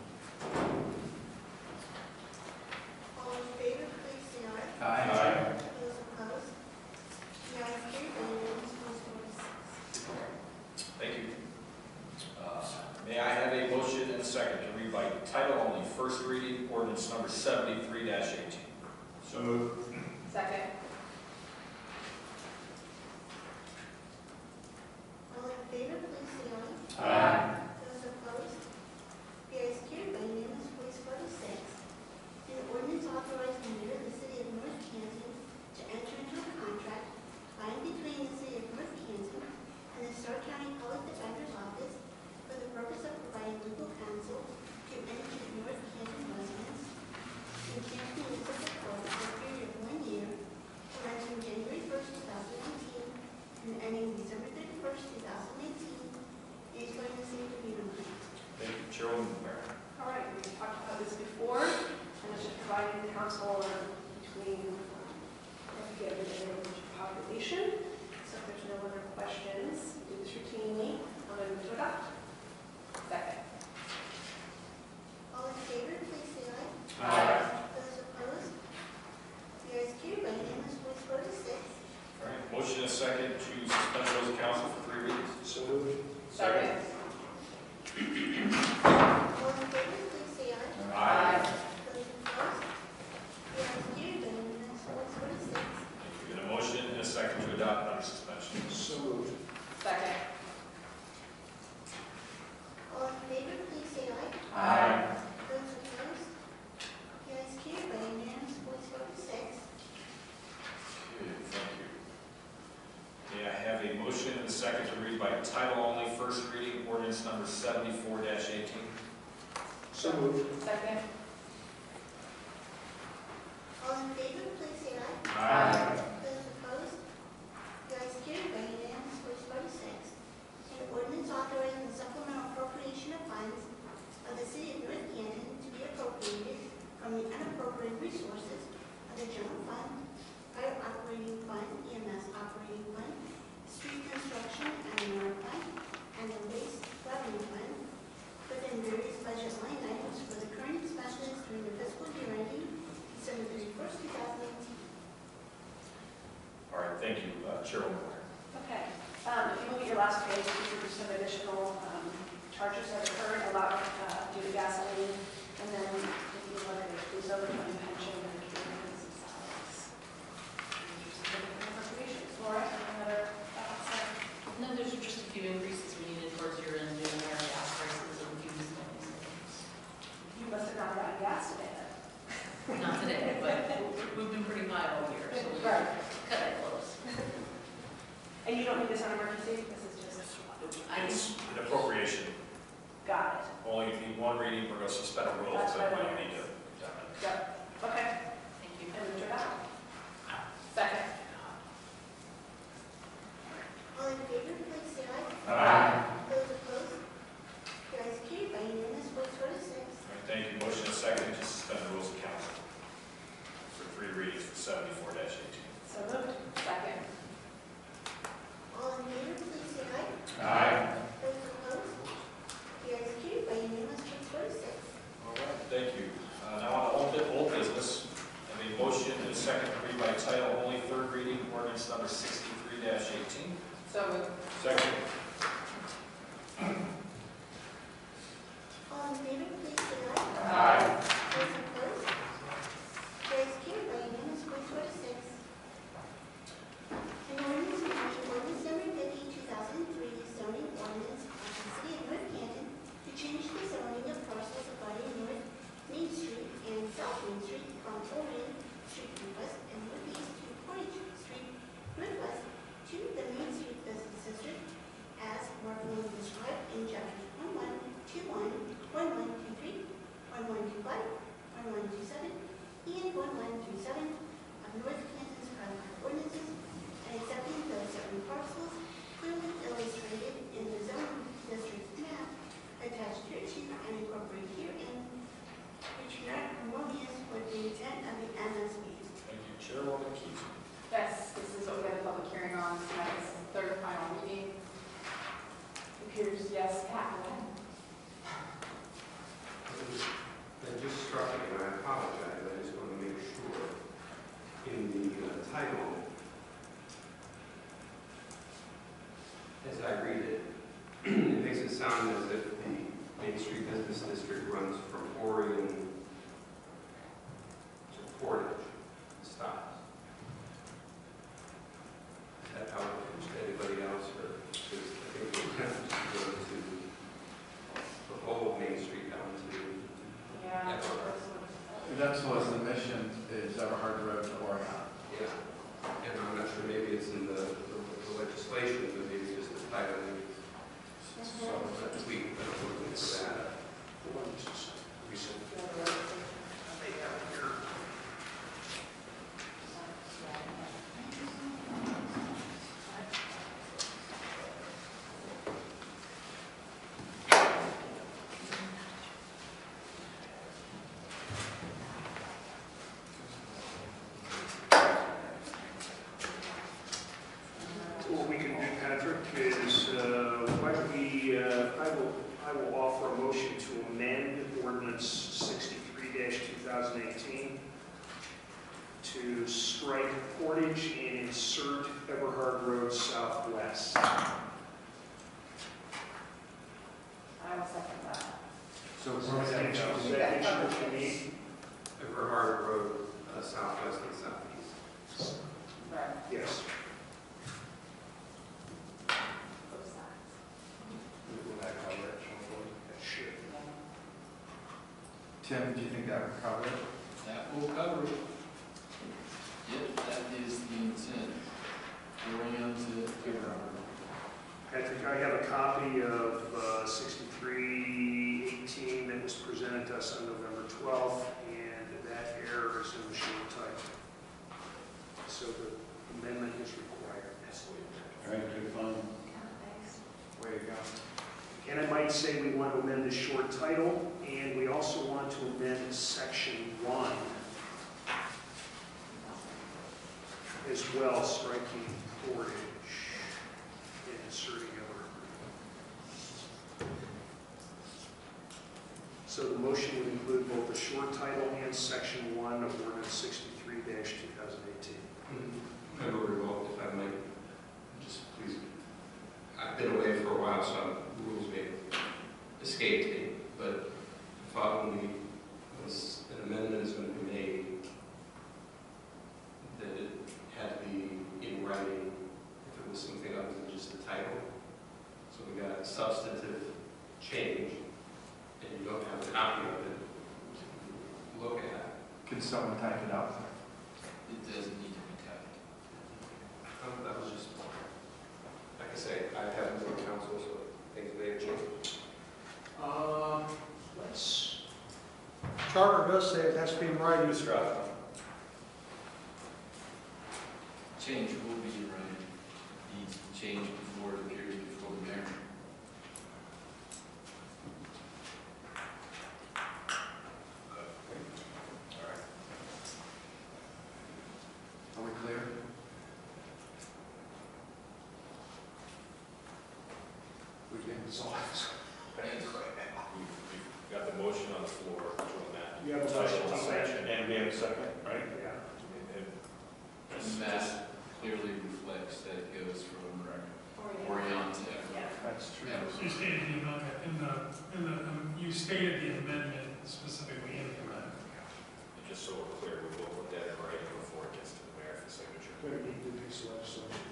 C: All in favor, please say aye.
H: Aye.
C: Those opposed? The ayes carry, the unanimous vote forty-six.
B: Thank you. Uh, May I have a motion and a second to read by title only, first reading, ordinance number seventy-three dash eighteen?
J: So moved.
C: Second. All in favor, please say aye.
J: Aye.
C: Those opposed? The ayes carry, by unanimous vote forty-six. An ordinance authorizing the mayor of the city of North Canton to enter into a contract by and between the city of North Canton and the Stark County Public Defender's Office for the purpose of providing legal counsel to indigent North Canton residents in Canton Municipal Code for a period of one year, commencing January first, two thousand nineteen, and ending December thirty-first, two thousand eighteen, and is going to seem to be removed.
B: Thank you, Chairwoman Barron.
L: All right, we've talked about this before, and it's just providing the council um, between Thanksgiving and the population. So if there's no other questions, we do this routinely. I'm going to move to adopt. Second.
C: All in favor, please say aye.
J: Aye.
C: Those opposed? The ayes carry, by unanimous vote forty-six.
B: All right, motion and a second to suspend the rules of council for three readings.
A: So moved.
L: Second.
C: All in favor, please say aye.
B: Aye.
C: Those opposed? The ayes carry, by unanimous vote forty-six.
B: Thank you. And a motion and a second to adopt under suspension.
A: So moved.
L: Second.
C: All in favor, please say aye.
J: Aye.
C: Those opposed? The ayes carry, by unanimous vote forty-six.
B: Okay, thank you. May I have a motion and a second to read by title only, first reading, ordinance number seventy-four dash eighteen?
A: So moved.
L: Second.
C: All in favor, please say aye.
J: Aye.
C: Those opposed? The ayes carry, by unanimous vote forty-six. An ordinance authorizing the supplemental appropriation of funds of the city of North Canton to be appropriated from the unappropriated resources of the general fund, fire operating fund, E M S operating fund, street construction and water fund, and the waste revenue fund within various budget line items for the current expenses during the fiscal year ending December thirty-first, two thousand eighteen.
B: All right, thank you, uh, Chairwoman Barron.
L: Okay. Um, If you look at your last page, you see there's some additional um, charges that occurred, a lot uh, due to gasoline, and then if you look at it, there's overtime pension and and some salaries. And there's some different appropriations. Laura, any other thoughts there?
M: No, there's just a few increases we needed towards your end due to our gas prices and fuel things.
L: You must have not gotten gas today then.
M: Not today, but we've been pretty high all year, so.
L: Right. this on emergency? This is just,
B: It's an appropriation.
L: got it.
B: Only need one reading, we're going to suspend the rules,
L: That's what I
B: but we don't
L: wanted.
B: need to.
L: Yep, okay.
M: Thank you.
L: And move to adopt. Second.
C: All in favor, please say aye.
B: Aye.
C: Those opposed? Carries carried by unanimous vote four to six.
B: All right, thank you. Motion is second to suspend the rules of council for three readings for seventy-four eighteen.
L: So moved. Second.
C: All in favor, please say aye.
B: Aye.
C: Those opposed? Carries carried by unanimous vote four to six.
B: All right, thank you. Uh, Now on to old bu- old business, I have a motion and a second to read by title only, third reading, ordinance number sixty-three eighteen.
L: So moved.
B: Second.
C: All in favor, please say aye.
B: Aye.
C: Those opposed? Carries carried by unanimous vote four to six. An ordinance amending ordinance number fifty, two thousand three, zoning ordinance of the city of North Canton to change the zoning of parcels abutting North Main Street and South Main Street from Orion Street Northwest and Northeast to Portage Street Northwest to the Main Street Business District as more fully described in chapters one one two one, one one two three, one one two five, one one two seven, and one one two seven of North Canton's codified ordinances, and accepting those certain parcels clearly illustrated in the zoning district map attached hereto and incorporated herein, which are not harmonious with the intent of the M S B.
B: Thank you. Chairwoman Keith.
L: Yes, this is what we had a public hearing on, tonight is the third and final reading. Appears, yes, Pat, go ahead.
E: That just struck me, and I apologize, I just want to make sure. In the uh, title, as I read it, it makes it sound as if the Main Street Business District runs from Orion to Portage, stops. Is that how it appears to anybody else, or is, I think we have to go to the whole Main Street down to
L: Yeah.
E: Everhard.
H: That's what's the mission, is Everhard Road to Oregon.
E: Yeah, and I'm not sure, maybe it's in the, the the legislation, but maybe just the title. So that's we, that's what we're looking for that.
A: Hold on just a second. Reset. I may have it here. What we can do, Patrick, is, uh, why don't we, uh, I will, I will offer a motion to amend ordinance sixty-three two thousand eighteen to strike Portage and insert Everhard Road Southwest.
L: I will second that.
H: So
A: Is that is that what you need?
E: Everhard Road, uh, southwest and southeast.
L: Right.
A: Yes.
L: Both sides.
H: will that cover it?
A: That should.
H: Tim, do you think that would cover it?
G: That will cover it. Yep, that is the intent. Orion to Everhard.
A: Patrick, I have a copy of uh, sixty-three eighteen that was presented to us on November twelfth, and that error is in the short type. So the amendment is required.
H: All right, good fun.
L: Thanks.
H: Way to go.
A: And I might say we want to amend the short title, and we also want to amend section one as well, striking Portage and inserting Everhard. So the motion would include both the short title and section one of ordinance sixty-three two thousand eighteen.
E: I will revoke if I might, just please. I've been away for a while, so rules may escape me, but I thought when we, when an amendment is going to be made, that it had to be in writing if it was something other than just the title. So we got a substantive change, and you don't have a copy of it to look at.
H: Can someone type it out?
G: It doesn't need to be typed.
E: Oh, that was just, I
I: Charter does say it has to be in writing.
B: Mister Roth?
G: Change will be in writing. Needs to change before it appears before the mayor.
B: All right.
H: Are we clear? We can solve this.
B: We've got the motion on the floor to amend.
A: You have a
B: Title
A: motion to
B: section.
A: amend.
J: And we have a second, right?
A: Yeah.
B: And-
G: And that clearly reflects that it goes from
L: Orion.
G: Orion to.
L: Yeah.
H: That's true.
G: Yeah.
F: You stated the amendment, in the, in the, um, you stated the amendment specifically in the amendment.
B: And just so we're clear, we will put that in writing before it gets to the mayor for signature.
A: We're going to need to do piece of legislation.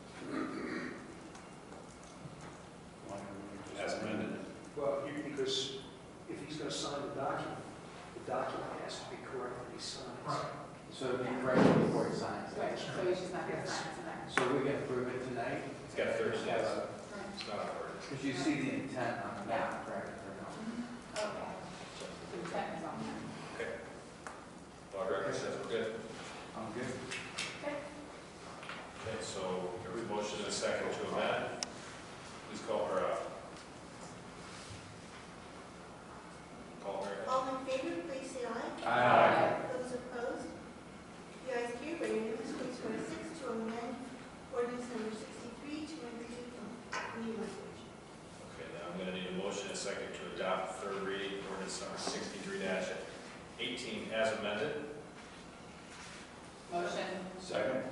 B: As amended.
A: Well, you, because if he's going to sign the document, the document has to be correctly signed.
F: Right.
H: So it'll be correct before it signs.
N: Right, so he's just not gonna sign it tonight.
H: So we can approve it tonight?
B: It's got thirty days. It's not a hard.
H: Because you see the intent on the map, correct? Or no?
N: Okay. The intent is on that.
B: Okay. Law director says we're good.
H: I'm good.
B: Okay, so there's a motion and a second to amend. Please call her out. Call her out.
C: All in favor, please say aye.
H: Aye.
C: Those opposed? The ayes carried by unanimous votes four to six to amend ordinance number sixty-three to include new language.
B: Okay, now I'm going to need a motion and a second to adopt third reading ordinance number sixty-three eighteen as amended.
N: Motion.
J: Second?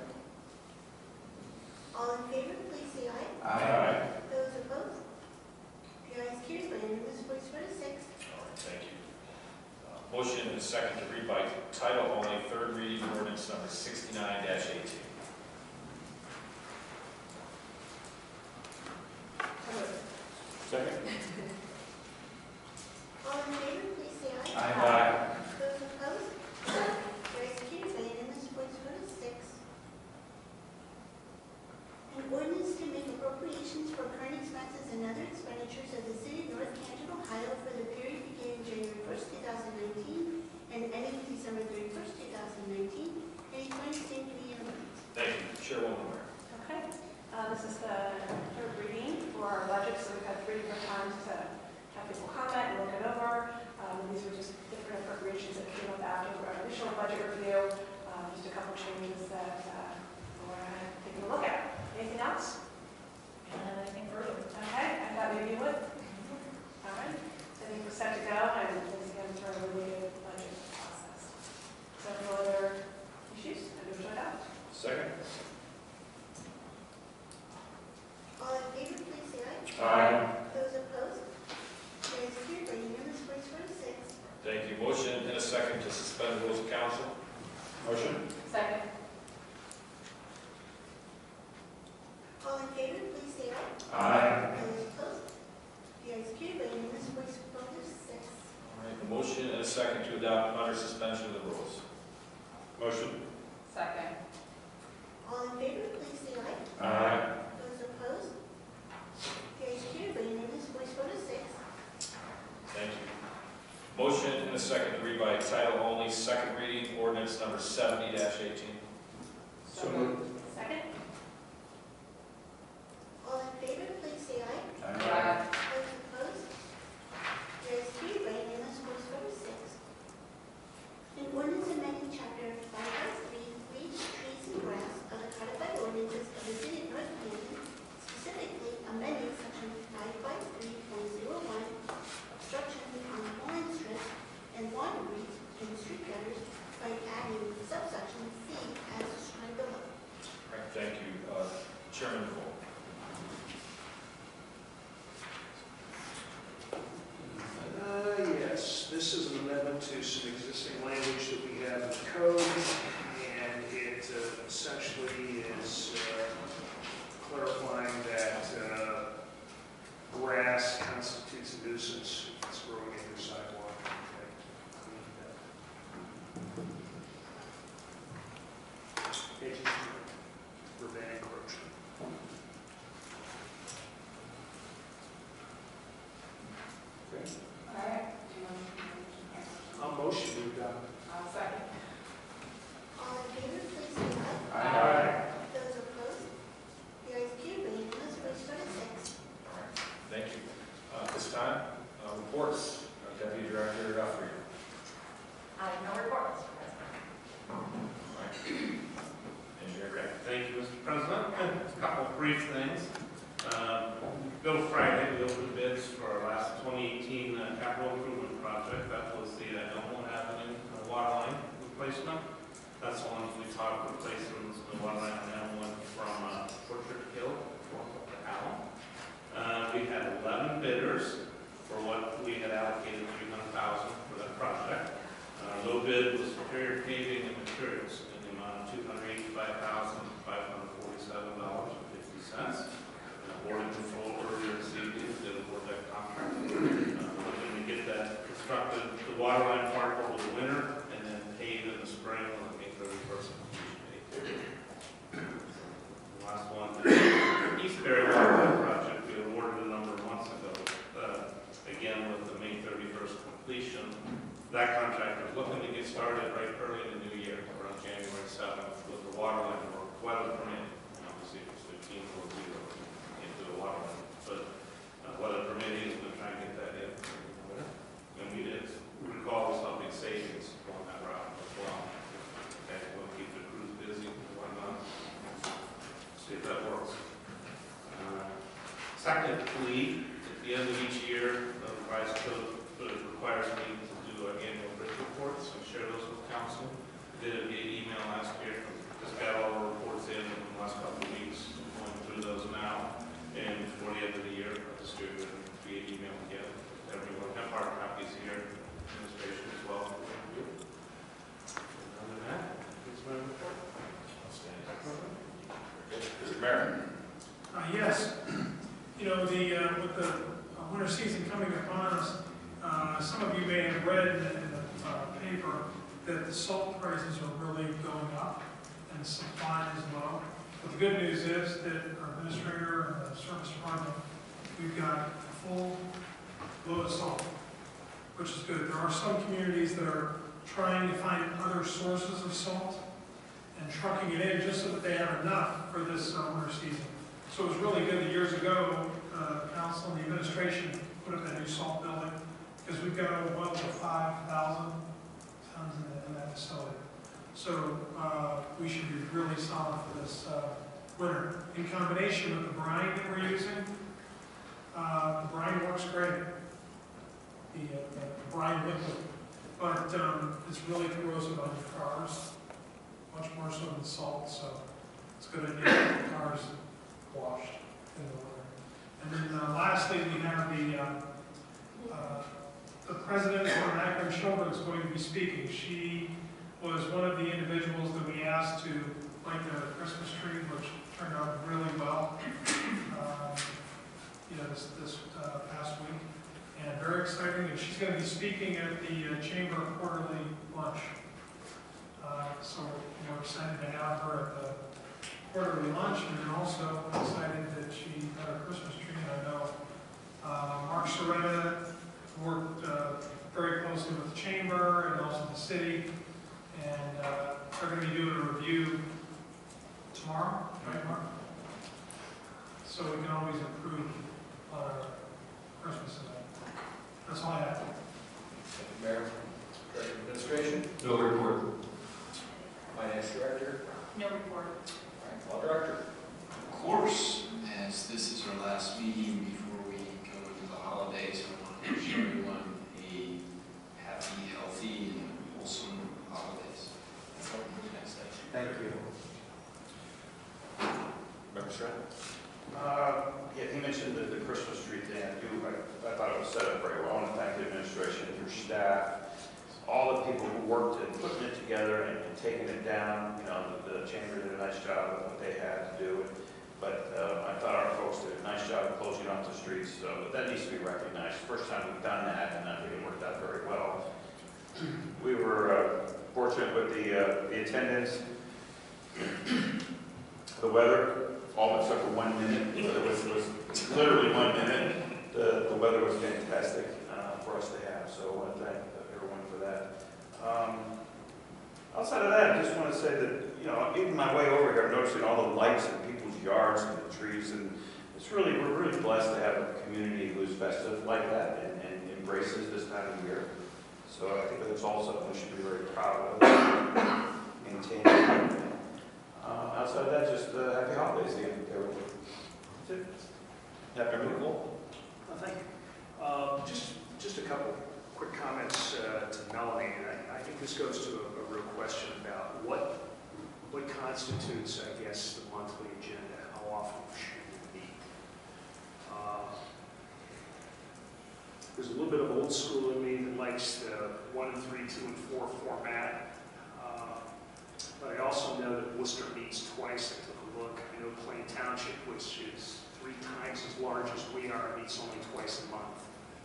C: All in favor, please say aye.
H: Aye.
C: Those opposed? The ayes carried by unanimous votes four to six.
B: All right, thank you. Uh, Motion and a second to read by title only, third reading ordinance number sixty-nine eighteen.
J: Second?
C: All in favor, please say aye.
H: Aye.
C: Those opposed? The ayes carried by unanimous votes four to six. An ordinance to make appropriations for current expenses and other expenditures of the city of North Canton, Ohio for the period beginning January first, two thousand nineteen and ending December thirty-first, two thousand nineteen, and declaring the same to be an ordinance.
B: Thank you. Chairwoman Ware.
L: Okay, uh, this is the third reading for our budget, so we've had three different times to have people comment and look it over. Um, these were just different appropriations that came up after our initial budget review, um, just a couple changes that uh, we're taking a look at. Anything else?
M: And anything further?
L: Okay, I thought maybe you would. All right, I think we're set to go, and it's going to turn a really good budget process. So no other issues, I move to adopt.
B: Second.
C: All in favor, please say aye.
J: Aye.
C: Those opposed? The ayes carried by unanimous votes four to six.
B: Thank you. Motion and a second to suspend the rules of council.
J: Motion?
N: Second.
C: All in favor, please say aye.
J: Aye.
C: Those opposed? The ayes carried by unanimous votes four to six.
B: All right, a motion and a second to adopt under suspension of the rules.
J: Motion?
N: Second.
C: All in favor, please say aye.
J: Aye.
C: Those opposed? The ayes carried by unanimous votes four to six.
B: Thank you. Motion and a second to read by title only, second reading ordinance number seventy eighteen.
J: So moved.
L: Second?
C: All in favor, please say aye.
N: Aye.
C: Those opposed? The ayes carried by unanimous votes four to six. An ordinance amending chapter five by three, weeds, trees, and grass of the codified ordinances of the city of North Canton, specifically amending section five by three point zero one, obstruction on line strips and water reeds in street gutters by adding subsection C as described below.
B: All right, thank you. Uh, Chairman Cole.
A: Uh, yes, this is an amendment to some existing language that we have in the code, and it uh, essentially is uh, clarifying that uh, grass constitutes a nuisance if it's growing in your sidewalk. Page two, prevent encroachment.
J: Okay.
N: All right.
A: A motion
O: brief things. Uh, Bill Friday, we opened bids for our last twenty eighteen uh, capital improvement project. That was the uh, Elmwood Avenue uh, water line replacement. That's the one we talked replacing the water line on Elmwood from uh, Orchard Hill up to Allen. Uh, we had eleven bidders for what we had allocated three hundred thousand dollars for that project. Uh, low bid was Superior Paving and Materials in the amount of two hundred eighty-five thousand five hundred forty-seven dollars and fifty cents. Board control earlier this evening did award that contract. Uh, we're going to get that constructed, the water line part over the winter, and then pave in the spring on the May thirty-first completion date. The last one, the Eastbury water line project, we awarded a number of months ago. Uh, again, with the May thirty-first completion, that contract was looking to get started right early in the new year, around January seventh, with the water line work, weather permitting. Obviously, it was fifteen below zero into the water line, but uh, weather permitting, we're trying to get that in. And we did. We recall this helping savings going that route as well. Okay, we'll keep the crews busy and whatnot. See if that works. Uh, secondly, at the end of each year, the revised code requires me to do our annual bridge reports and share those with council. I did it via email last year. Just got all the reports in in the last couple of weeks. I'm going through those now. And before the end of the year, I'll distribute them via email again. Everyone have hard copies here, administration as well. Other than that, that's my report.
J: Mister Mayor.
F: Uh, yes, you know, the, uh, with the uh, winter season coming upon us, uh, some of you may have read in the, in the uh, paper that the salt prices are really going up and supply is low. But the good news is that our administrator and the service department, we've got a full load of salt, which is good. There are some communities that are trying to find other sources of salt and trucking it in just so that they have enough for this uh, winter season. So it was really good that years ago, uh, council and the administration put up that new salt building because we've got over well over five thousand tons in, the, in that facility. So uh, we should be really solid for this uh, winter. In combination with the brine that we're using, uh, the brine works great. The, uh, the brine liquid, but um, it's really corrosive on your cars, much more so than salt. So it's a good idea to get the cars washed in the winter. And then uh, lastly, we have the uh, uh, the president of Akron Children is going to be speaking. She was one of the individuals that we asked to light the Christmas tree, which turned out really well. Um, you know, this this uh, past week, and very exciting. And she's going to be speaking at the uh, Chamber Quarterly Lunch. Uh, so we're excited to have her at the quarterly lunch, and then also excited that she had a Christmas tree. And I know uh, Mark Soretta worked uh, very closely with the Chamber and also the city, and uh, they're going to be doing a review tomorrow, right, Mark? So we can always improve on our Christmas event. That's all I have.
J: Mayor. Administration.
E: No report.
J: Finance Director.
M: No report.
J: Law Director.
G: Of course, as this is our last meeting before we go into the holidays, I want to wish everyone a happy, healthy, and wholesome holidays. That's all for the next day.
H: Thank you.
J: Member Stratton.
P: Uh, yeah, he mentioned the, the Christmas tree thing. I do, I, I thought it was set up very well. I want to thank the administration, your staff, all the people who worked in putting it together and, and taking it down. You know, the, the chamber did a nice job of what they had to do. But uh, I thought our folks did a nice job of closing off the streets. So but that needs to be recognized. First time we've done that, and I think it worked out very well. We were uh, fortunate with the uh, the attendance, the weather. All except for one minute. It was, it was literally one minute. The, the weather was fantastic uh, for us to have. So I want to thank everyone for that. Um, outside of that, I just want to say that, you know, even my way over here, I'm noticing all the lights in people's yards and the trees. And it's really, we're really blessed to have a community who's festive like that and, and embraces this time of year. So I think that's also something we should be very proud of, maintaining. Uh, outside of that, just uh, happy holidays again, everyone. That's it. Happy Nicole.
A: Well, thank you. Uh, Just, just a couple quick comments uh, to Melanie. And I, I think this goes to a, a real question about what, what constitutes, I guess, the monthly agenda. How often should we meet? Uh, There's a little bit of old school in me that likes the one and three, two and four format. Uh, But I also know that Worcester meets twice. I took a look. I know Plain Township, which is three times as large as we are, meets only twice a month.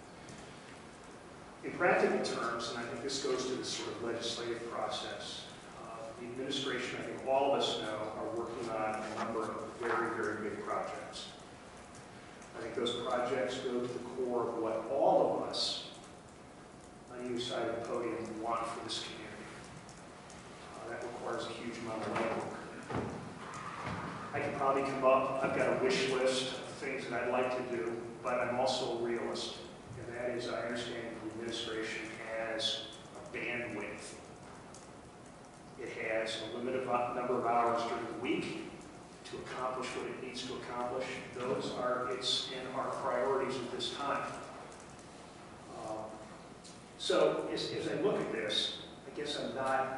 A: In practical terms, and I think this goes to the sort of legislative process, uh, the administration, I think all of us know, are working on a number of very, very big projects. I think those projects go to the core of what all of us on either side of the podium want for this community. Uh, that requires a huge amount of legwork. I can probably come up, I've got a wish list of things that I'd like to do, but I'm also a realist. And that is, I understand the administration has a bandwidth. It has a limited number of hours during the week to accomplish what it needs to accomplish. Those are its and our priorities at this time. Um, so as, as I look at this, I guess I'm not,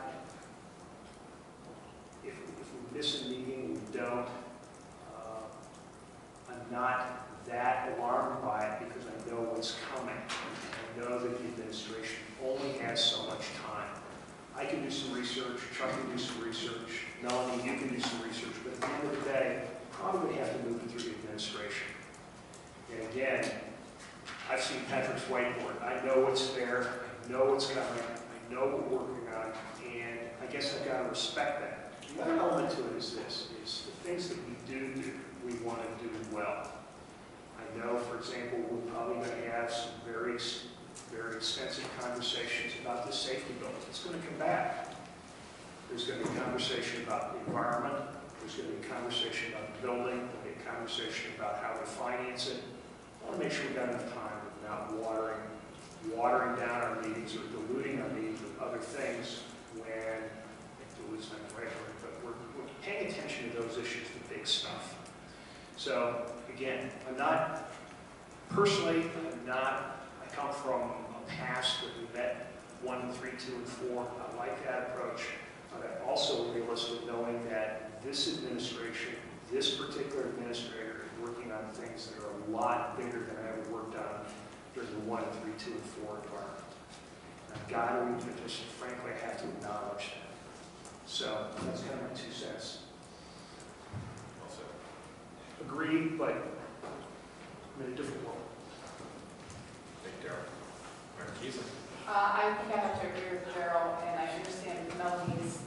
A: if, if we miss a meeting, we don't, uh, I'm not that alarmed by it because I know what's coming. I know that the administration only has so much time. I can do some research, Chuck can do some research, Melanie, you can do some research, but at the end of the day, probably have to move it through the administration. And again, I've seen Patrick's whiteboard. I know what's there, I know what's coming, I know what we're working on, and I guess I've got to respect that. The other element to it is this, is the things that we do do, we want to do well. I know, for example, we're probably going to have some very very extensive conversations about the safety bill. It's going to come back. There's going to be a conversation about the environment. There's going to be a conversation about the building. There'll be a conversation about how we finance it. I want to make sure we've got enough time without watering, watering down our meetings or diluting our meetings with other things when it dilutes them right, but we're, we're paying attention to those issues, the big stuff. So again, I'm not, personally, I'm not, I come from a past that we met one, three, two, and four. I like that approach. But I'm also realistic knowing that this administration, this particular administrator is working on things that are a lot bigger than I ever worked on during the one, three, two, and four environment. I've got to, just frankly, I have to acknowledge that. So that's kind of my two cents.
B: Also.
A: Agreed, but I'm in a different world.
B: Thank you, Darryl. Mayor Keeson.
N: Uh, I think I have to agree with Darryl, and I understand Melanie's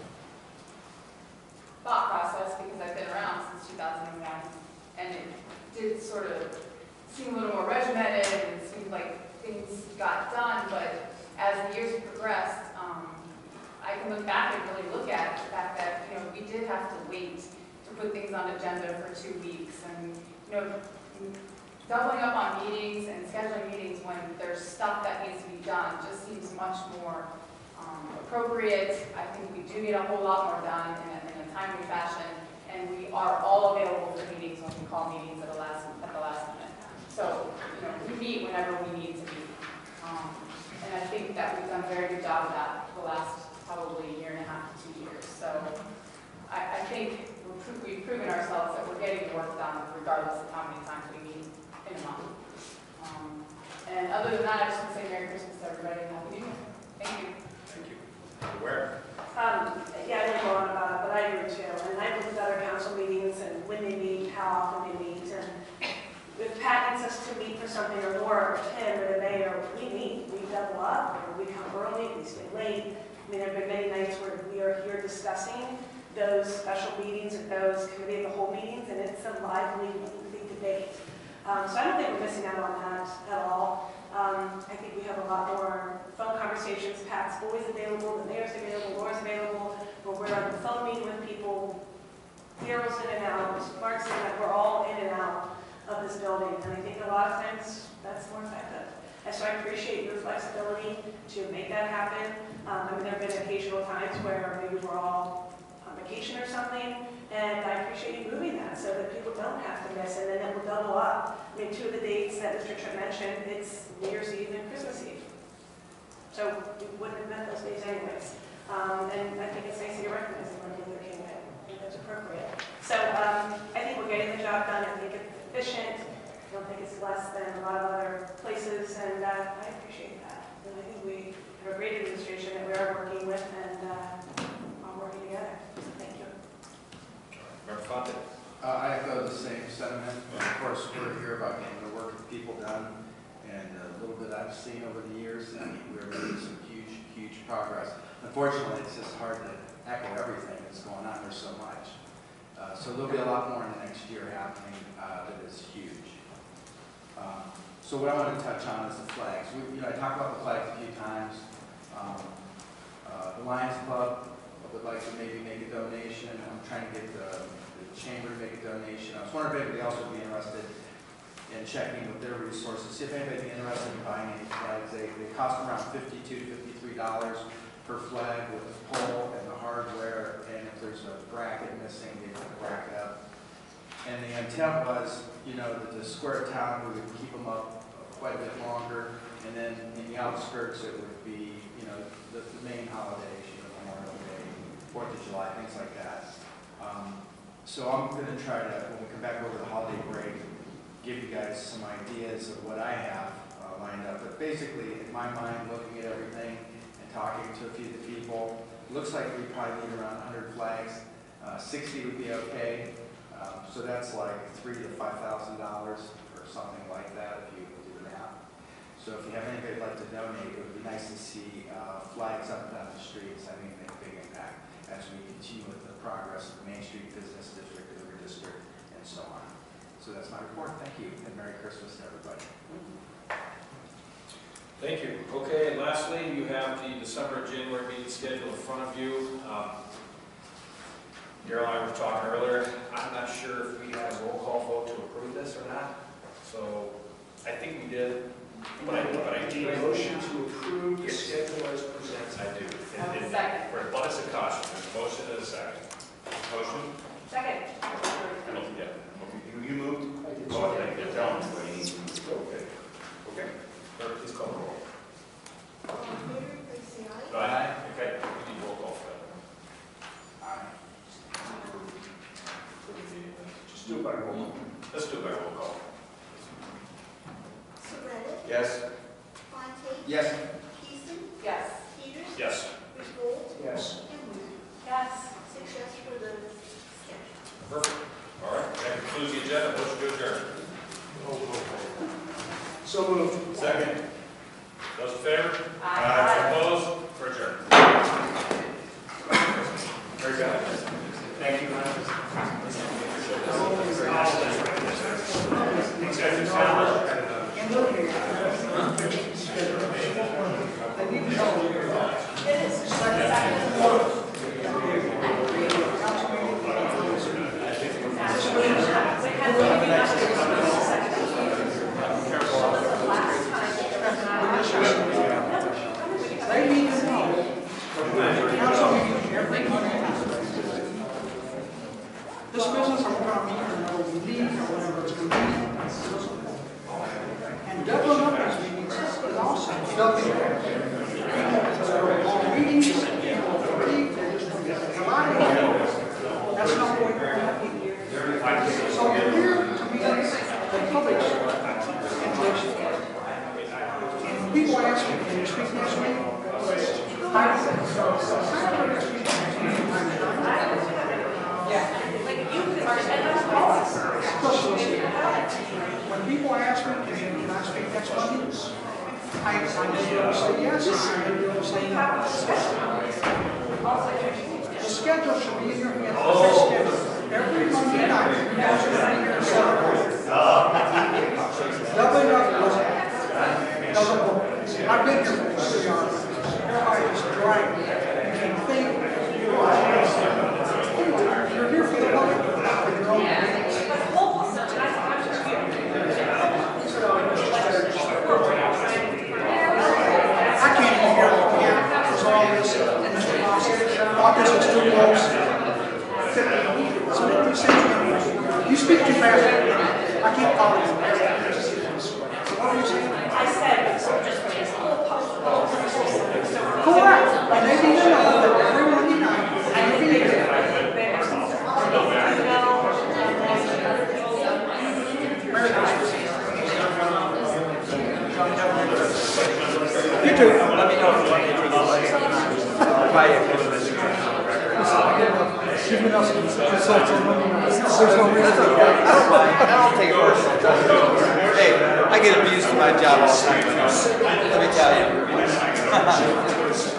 N: thought process because I've been around since two thousand one, and it did sort of seem a little more regimented, and it seemed like things got done, but as the years progressed, um, I can look back and really look at the fact that, you know, we did have to wait to put things on agenda for two weeks, and, you know, doubling up on meetings and scheduling meetings when there's stuff that needs to be done just seems much more um, appropriate. I think we do get a whole lot more done in a, in a timely fashion, and we are all available for meetings when we call meetings at the last at the last minute. So, you know, we meet whenever we need to meet, um, and I think that we've done a very good job of that for the last probably year and a half to two years. So, I, I think we're pro we've proven ourselves that we're getting the work done regardless of how many times we meet in a month. Um, and other than that, I just want to say Merry Christmas to everybody and Happy New Year. Thank you.
B: Thank you. Where?
L: Um, yeah, I didn't go on about it, but I agree too. And I've looked at other council meetings and when they meet, how often they meet. And if Pat needs us to meet for something or more, or Tim or the mayor, we meet. We double up, or we come early, we stay late. I mean, there have been many nights where we are here discussing those special meetings and those committee of the whole meetings, and it's a lively, lengthy debate. Um, so I don't think we're missing out on that at all. Um, I think we have a lot more phone conversations. Pat's always available, the mayor's available, Laura's available, where we're on the phone meeting with people. Daryl's in and out, Mark's in and out, we're all in and out of this building. And I think a lot of times that's more effective. And so I appreciate your flexibility to make that happen. Um, I mean, there have been occasional times where maybe we're all on vacation or something, And I appreciate you moving that so that people don't have to miss, and then it will double up. I mean, two of the dates that Mister Tripp mentioned, it's New Year's Eve and Christmas Eve. So we wouldn't have met those days anyways. Um, and I think it's nice that you're recognizing Martin Luther King Day. I think that's appropriate. So um, I think we're getting the job done. I think it's efficient. I don't think it's less than a lot of other places, and uh, I appreciate that. And I think we have a great administration that we are working with, and uh, all working together. So thank you.
B: Member Fonte?
H: Uh, I echo the same sentiment. Of course, we're here about getting the work of people done, and a little bit I've seen over the years, I mean, we're making some huge, huge progress. Unfortunately, it's just hard to echo everything that's going on. There's so much. Uh, so there'll be a lot more in the next year happening uh, that is huge. Um, so what I want to touch on is the flags. We, you know, I talked about the flags a few times. Um, uh, the Lions Club would like to maybe make a donation. I'm trying to get the, the chamber to make a donation. I was wondering if anybody else would be interested in checking with their resources. See if anybody's interested in buying any flags. They, they cost around fifty-two to fifty-three dollars per flag with the pole and the hardware. And if there's a bracket missing, they put the bracket up. And the intent was, you know, that the square town, we would keep them up quite a bit longer. And then in the outskirts, it would be, you know, the, the main holidays, you know, Memorial Day, Fourth of July, things like that. Um, so I'm going to try to, when we come back over the holiday break, give you guys some ideas of what I have uh, lined up. But basically, in my mind, looking at everything and talking to a few of the people, looks like we probably need around one hundred flags. Uh, sixty would be okay. Um, so that's like three to five thousand dollars or something like that if you do the math. So if you have anybody who'd like to donate, it would be nice to see uh, flags up and down the streets. I think it make a big impact as we continue with the progress of the Main Street Business District, the River District, and so on. So that's my report. Thank you, and Merry Christmas to everybody.
B: Thank you. Okay, and lastly, you have the December and January meeting schedule in front of you. Um, Daryl and I were talking earlier. I'm not sure if we had a roll call vote to approve this or not. So I think we did. But I, but I
A: need a motion to approve the schedule as presented.
B: I do.
N: Um,
B: And- and
N: second.
B: For abundance of caution, there's a motion and a second. Motion?
N: Second.
B: I don't, yeah.
P: You, you moved?
A: I did.
P: Oh, I think you're telling us what you need to move.
B: Okay. Okay. Clerk, please call the roll.
C: All in favor, please say aye.
B: Aye. Okay, we need roll call for that.
H: Aye.
A: Just do it by roll call.
B: Let's do it by roll call.
C: Surratt,
P: Yes?
C: Fontaine,
H: Yes.
C: Pearson,
N: Yes.
C: Peters,
B: Yes.
C: Rickgold,
A: Yes.
C: and Wood.
L: Yes.
C: Six yes for the schedule.
B: Perfect. All right, that concludes the agenda. Motion to adjourn.
A: So moved.
B: Second. Those in favor?
N: Aye.
B: Opposed? For adjourn. Very good.
A: Thank you, Ryan.
B: Executive session.
I: They need to know. Council meeting every Monday. This business I'm gonna meet, or no meeting, or whatever it's gonna be. And doubling up these meetings is also doubling up. People that are on meetings, people that leave, they just don't get the hell out of here. That's not the way we're happy. So you're here to meet the public's interest. And when people ask me, can you speak next week? I don't think so. I don't think so. Yeah.
L: Like you could, and that's policy.
I: When people ask me, can can I speak next Monday? I, I just say yes, and I say no. The schedule should be in your hands. The schedule. Every Monday night, you guys are going to hear seven o'clock. Doubling up doesn't, doesn't work. I've been here for three hours. Everybody just dragging. You can think. You're here for the public. For your own meetings.
L: But the whole system, that's, I'm just here.
I: I can't even hear the piano because all this, Mister Fox, Fox is too close. fifty, so speak too fast. I keep calling.
M: I said, so just please.
I: Correct. And they need to know that everyone unites.
M: I don't think there's
I: You too.
H: Let me know if you want me to do this. I'll buy you a Christmas tree.
I: She's been up to consult on money. There's no reason.
H: I don't mind. I don't take it personal. Hey, I get abused in my job all the time. Let me tell you.